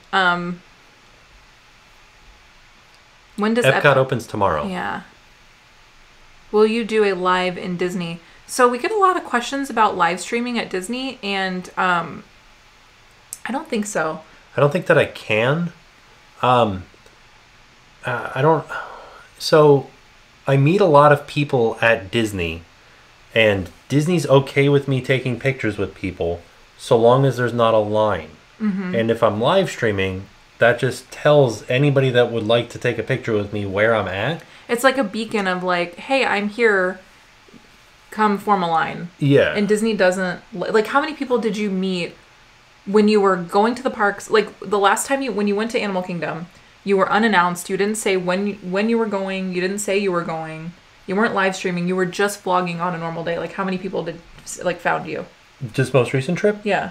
When does Epcot opens tomorrow? Yeah. Will you do a live in Disney? So we get a lot of questions about live streaming at Disney, and I don't think so. I don't think that I can. So I meet a lot of people at Disney, and Disney's okay with me taking pictures with people so long as there's not a line. Mm-hmm. And if I'm live streaming, that just tells anybody that would like to take a picture with me where I'm at. It's like a beacon of like, hey, I'm here. Come form a line. Yeah. And Disney doesn't... Like, how many people did you meet when you were going to the parks? Like, the last time when you went to Animal Kingdom, you were unannounced. You didn't say when you were going. You didn't say you were going. You weren't live streaming. You were just vlogging on a normal day. Like, how many people found you? Just most recent trip? Yeah.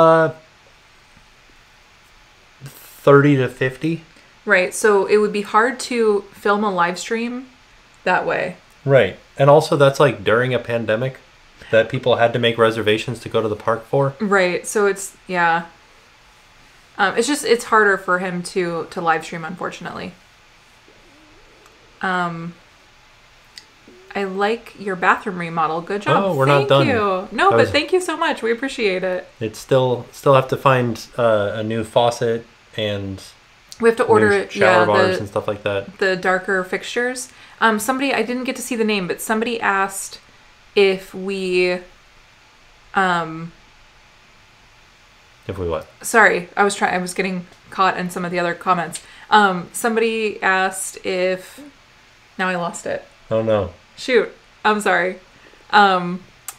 30 to 50. Right. So it would be hard to film a live stream that way. Right. And also that's like during a pandemic that people had to make reservations to go to the park for. Right. So it's, yeah. It's harder for him to live stream, unfortunately. I like your bathroom remodel. Good job. Oh, we're not done. Thank you. No, but thank you so much. We appreciate it. It's still have to find a new faucet and we have to order shower bars and stuff like that. The darker fixtures. Somebody, I didn't get to see the name, but somebody asked if we if we what? Sorry, I was getting caught in some of the other comments. Somebody asked if now I lost it. Oh no. Shoot. I'm sorry. Oh,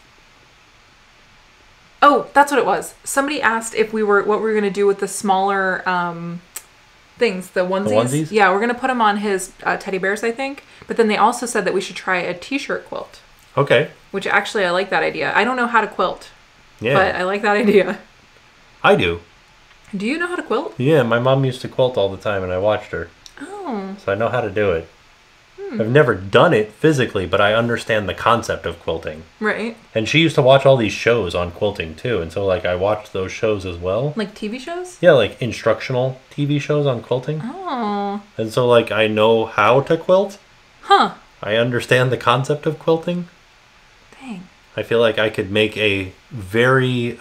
that's what it was. Somebody asked if what we were going to do with the smaller things, the onesies. The onesies? Yeah, we're going to put them on his teddy bears, I think. But then they also said that we should try a T-shirt quilt. Okay. Which actually, I like that idea. I don't know how to quilt. Yeah. But I like that idea. I do. Do you know how to quilt? Yeah, my mom used to quilt all the time and I watched her. Oh. So I know how to do it. I've never done it physically, but I understand the concept of quilting. Right. And she used to watch all these shows on quilting too, and so like I watched those shows as well. Like TV shows? Yeah, like instructional TV shows on quilting. Oh. And so like I know how to quilt. Huh. I understand the concept of quilting. Dang. I feel like I could make a very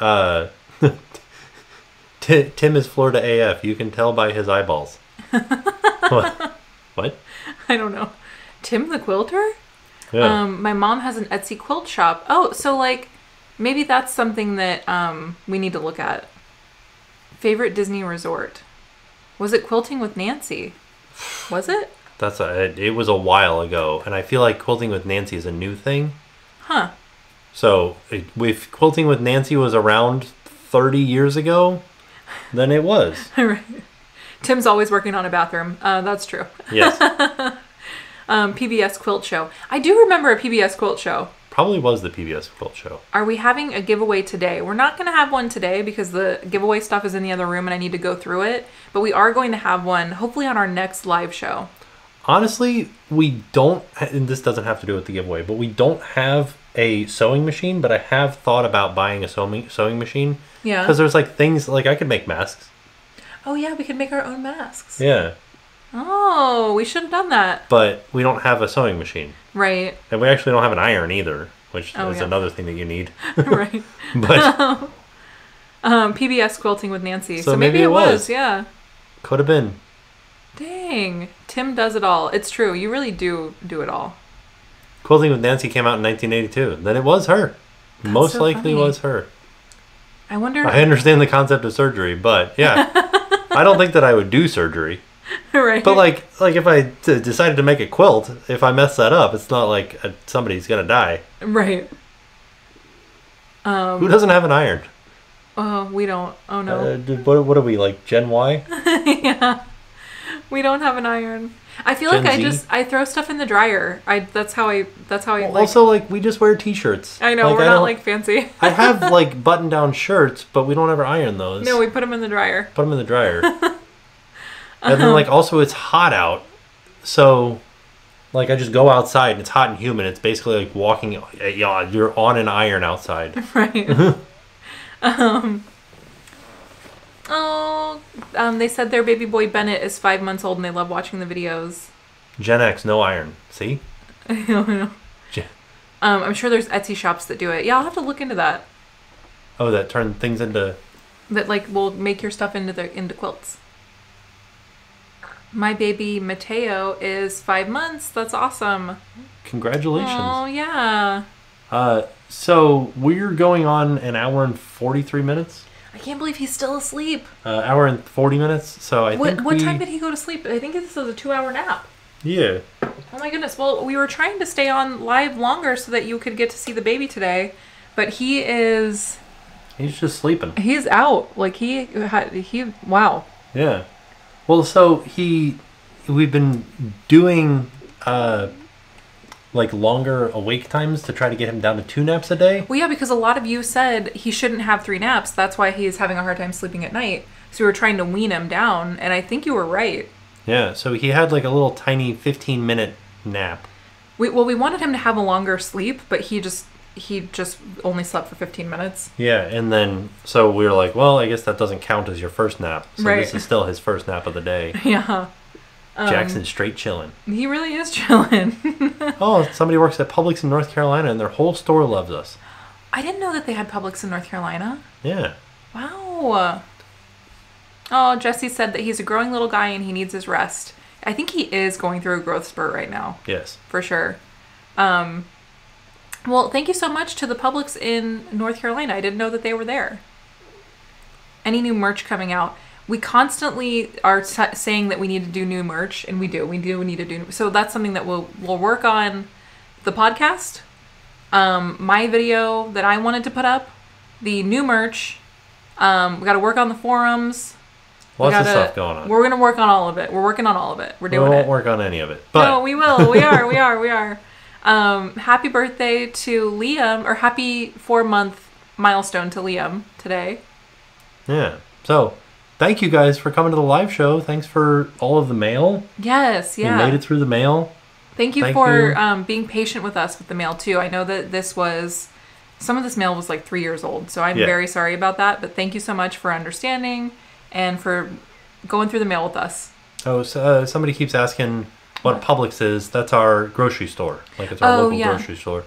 Tim is Florida AF. You can tell by his eyeballs. What? I don't know. Tim the quilter? Yeah. My mom has an Etsy quilt shop. Oh, so like maybe that's something that we need to look at. Favorite Disney resort. Was it Quilting with Nancy? Was it? It was a while ago, and I feel like Quilting with Nancy is a new thing. Huh. So if Quilting with Nancy was around 30 years ago, then it was. Right. Tim's always working on a bathroom. That's true. Yes. PBS quilt show. I do remember a PBS quilt show. Probably was the PBS quilt show. Are we having a giveaway today? We're not going to have one today because the giveaway stuff is in the other room and I need to go through it. But we are going to have one hopefully on our next live show. Honestly, we don't, and this doesn't have to do with the giveaway, but we don't have a sewing machine, but I have thought about buying a sewing machine. Yeah. Because there's like things, like I could make masks. Oh yeah, we could make our own masks. Yeah. Oh, we should have done that. But we don't have a sewing machine. Right. And we actually don't have an iron either, which is yeah. another thing that you need. Right. But PBS Quilting with Nancy. So maybe it was, yeah. Could have been. Dang. Tim does it all. It's true. You really do it all. Quilting with Nancy came out in 1982. Then it was her. That's Most so likely funny. was her. I wonder. I understand the concept of surgery, but yeah. I don't think that I would do surgery. Right. But like if I decided to make a quilt, if I mess that up, it's not like somebody's going to die. Right. Who doesn't have an iron? Oh, we don't. Oh no. What are we, like Gen Y? Yeah. We don't have an iron. I feel Gen like Z? I throw stuff in the dryer. That's how I like, Also, like, we just wear T-shirts. I know, like, we're not like fancy. I have like button-down shirts, but we don't ever iron those. No, we put them in the dryer. Put them in the dryer. And then like also it's hot out, so like I just go outside and it's hot and humid. It's basically like walking. Yeah, you're on an iron outside. Right. They said their baby boy Bennett is 5 months old and they love watching the videos. Gen X, no iron. See? I know. I'm sure there's Etsy shops that do it. Yeah, I'll have to look into that. Oh, that turn things into... That like will make your stuff into quilts. My baby Mateo is 5 months. That's awesome. Congratulations. Oh, yeah. So we're going on an hour and 43 minutes. I can't believe he's still asleep. Hour and 40 minutes. So I think What time did he go to sleep? I think this was a 2-hour nap. Yeah. Oh my goodness. Well, we were trying to stay on live longer so that you could get to see the baby today, but he's just sleeping. He's out. Like wow. Yeah. Well, so we've been doing like longer awake times to try to get him down to 2 naps a day. Well, yeah, because a lot of you said he shouldn't have 3 naps. That's why he's having a hard time sleeping at night. So we were trying to wean him down, and I think you were right. Yeah, so he had like a little tiny 15-minute nap. We wanted him to have a longer sleep, but he just only slept for 15 minutes. Yeah, and then so we were like, well, I guess that doesn't count as your first nap. So right. This is still his first nap of the day. Yeah. Jackson's straight chilling. He really is chilling. Oh, somebody works at Publix in North Carolina, and their whole store loves us. I didn't know that they had Publix in North Carolina. Yeah. Wow. Oh, Jesse said that he's a growing little guy and he needs his rest. I think he is going through a growth spurt right now. Yes. For sure. Well, thank you so much to the Publix in North Carolina. I didn't know that they were there. Any new merch coming out? We constantly are saying that we need to do new merch, and we do. We do need to do. So that's something that we'll work on. The podcast, my video that I wanted to put up, the new merch. We got to work on the forums. Lots of stuff going on. We're gonna work on all of it. We're working on all of it. We're doing it. We won't work on any of it. But no, we will. We are. Happy birthday to Liam, or happy 4-month milestone to Liam today. Yeah. So, thank you guys for coming to the live show. Thanks for all of the mail. Yes, yeah. You made it through the mail. Thank you for being patient with us with the mail, too. I know that some of this mail was like 3 years old, so I'm very sorry about that. But thank you so much for understanding and for going through the mail with us. Oh, so, somebody keeps asking what Publix is. That's our grocery store. Like, it's our local grocery store.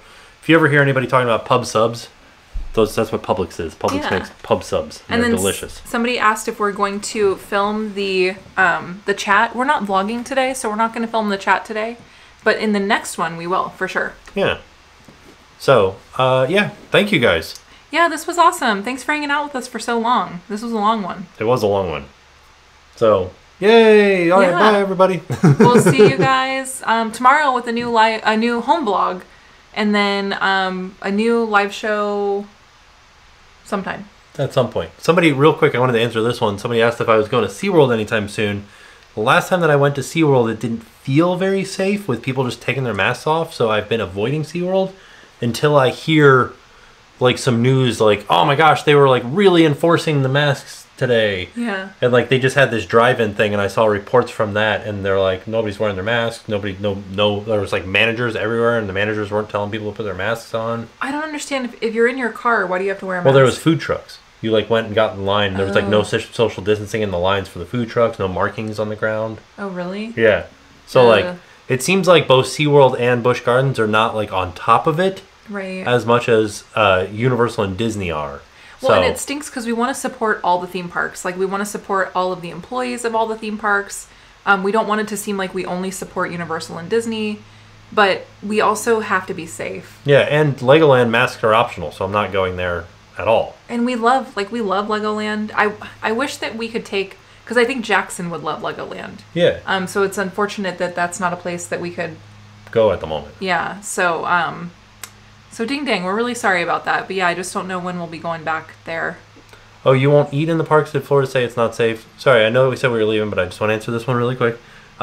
If you ever hear anybody talking about pub subs, that's what Publix is. Publix makes pub subs, and they're delicious. Somebody asked if we're going to film the chat. We're not vlogging today, so we're not going to film the chat today. But in the next one, we will, for sure. Yeah. So, yeah, thank you guys. Yeah, this was awesome. Thanks for hanging out with us for so long. This was a long one. It was a long one. So, yay! All right, bye, everybody. We'll see you guys tomorrow with a new home vlog. And then a new live show sometime. At some point. Somebody, real quick, I wanted to answer this one. Somebody asked if I was going to SeaWorld anytime soon. The last time that I went to SeaWorld, it didn't feel very safe with people just taking their masks off. So I've been avoiding SeaWorld until I hear like some news like, oh my gosh, they were like really enforcing the masks today. Yeah. And like they just had this drive-in thing and I saw reports from that and they're like, nobody's wearing their masks. There was like managers everywhere and the managers weren't telling people to put their masks on. I don't understand if you're in your car, why do you have to wear a mask? Well, there was food trucks. You like went and got in line. There was like no social distancing in the lines for the food trucks, no markings on the ground. Oh, really? Yeah. So like it seems like both SeaWorld and Busch Gardens are not like on top of it. Right. As much as Universal and Disney are. Well, and it stinks because we want to support all the theme parks. Like, we want to support all of the employees of all the theme parks. We don't want it to seem like we only support Universal and Disney, but we also have to be safe. Yeah, and Legoland masks are optional, so I'm not going there at all. And we love Legoland. I wish that we could take, because I think Jackson would love Legoland. Yeah. So it's unfortunate that that's not a place that we could go at the moment. Yeah. So ding dang, we're really sorry about that. But yeah, I just don't know when we'll be going back there. Oh, you won't eat in the parks? Did Florida say it's not safe? Sorry, I know we said we were leaving, but I just want to answer this one really quick.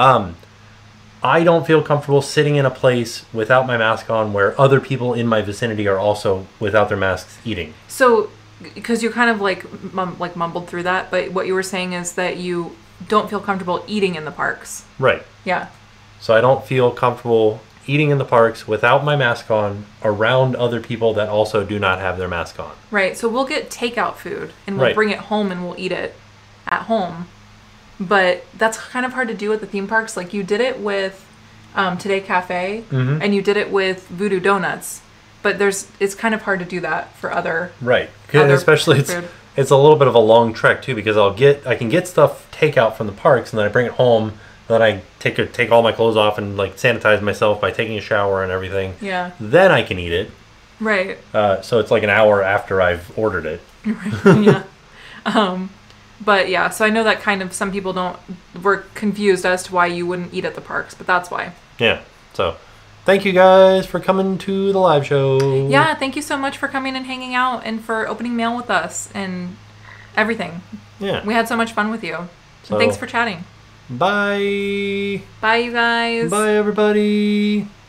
I don't feel comfortable sitting in a place without my mask on where other people in my vicinity are also without their masks eating. So, because you kind of like mumbled through that, but what you were saying is that you don't feel comfortable eating in the parks. Right. Yeah. So I don't feel comfortable eating in the parks without my mask on around other people that also do not have their mask on. Right. So we'll get takeout food and we'll bring it home and we'll eat it at home. But that's kind of hard to do at the theme parks. Like you did it with Today Cafe and you did it with Voodoo Donuts. But it's kind of hard to do that for other especially food. It's a little bit of a long trek too because I can get stuff takeout from the parks and then I bring it home. Then I take all my clothes off and like sanitize myself by taking a shower and everything. Yeah. Then I can eat it. Right. So it's like an hour after I've ordered it. Right. Yeah. But yeah, so I know that kind of some people were confused as to why you wouldn't eat at the parks, but that's why. Yeah. So thank you guys for coming to the live show. Yeah, thank you so much for coming and hanging out and for opening mail with us and everything. Yeah. We had so much fun with you. So thanks for chatting. Bye. Bye, you guys. Bye, everybody.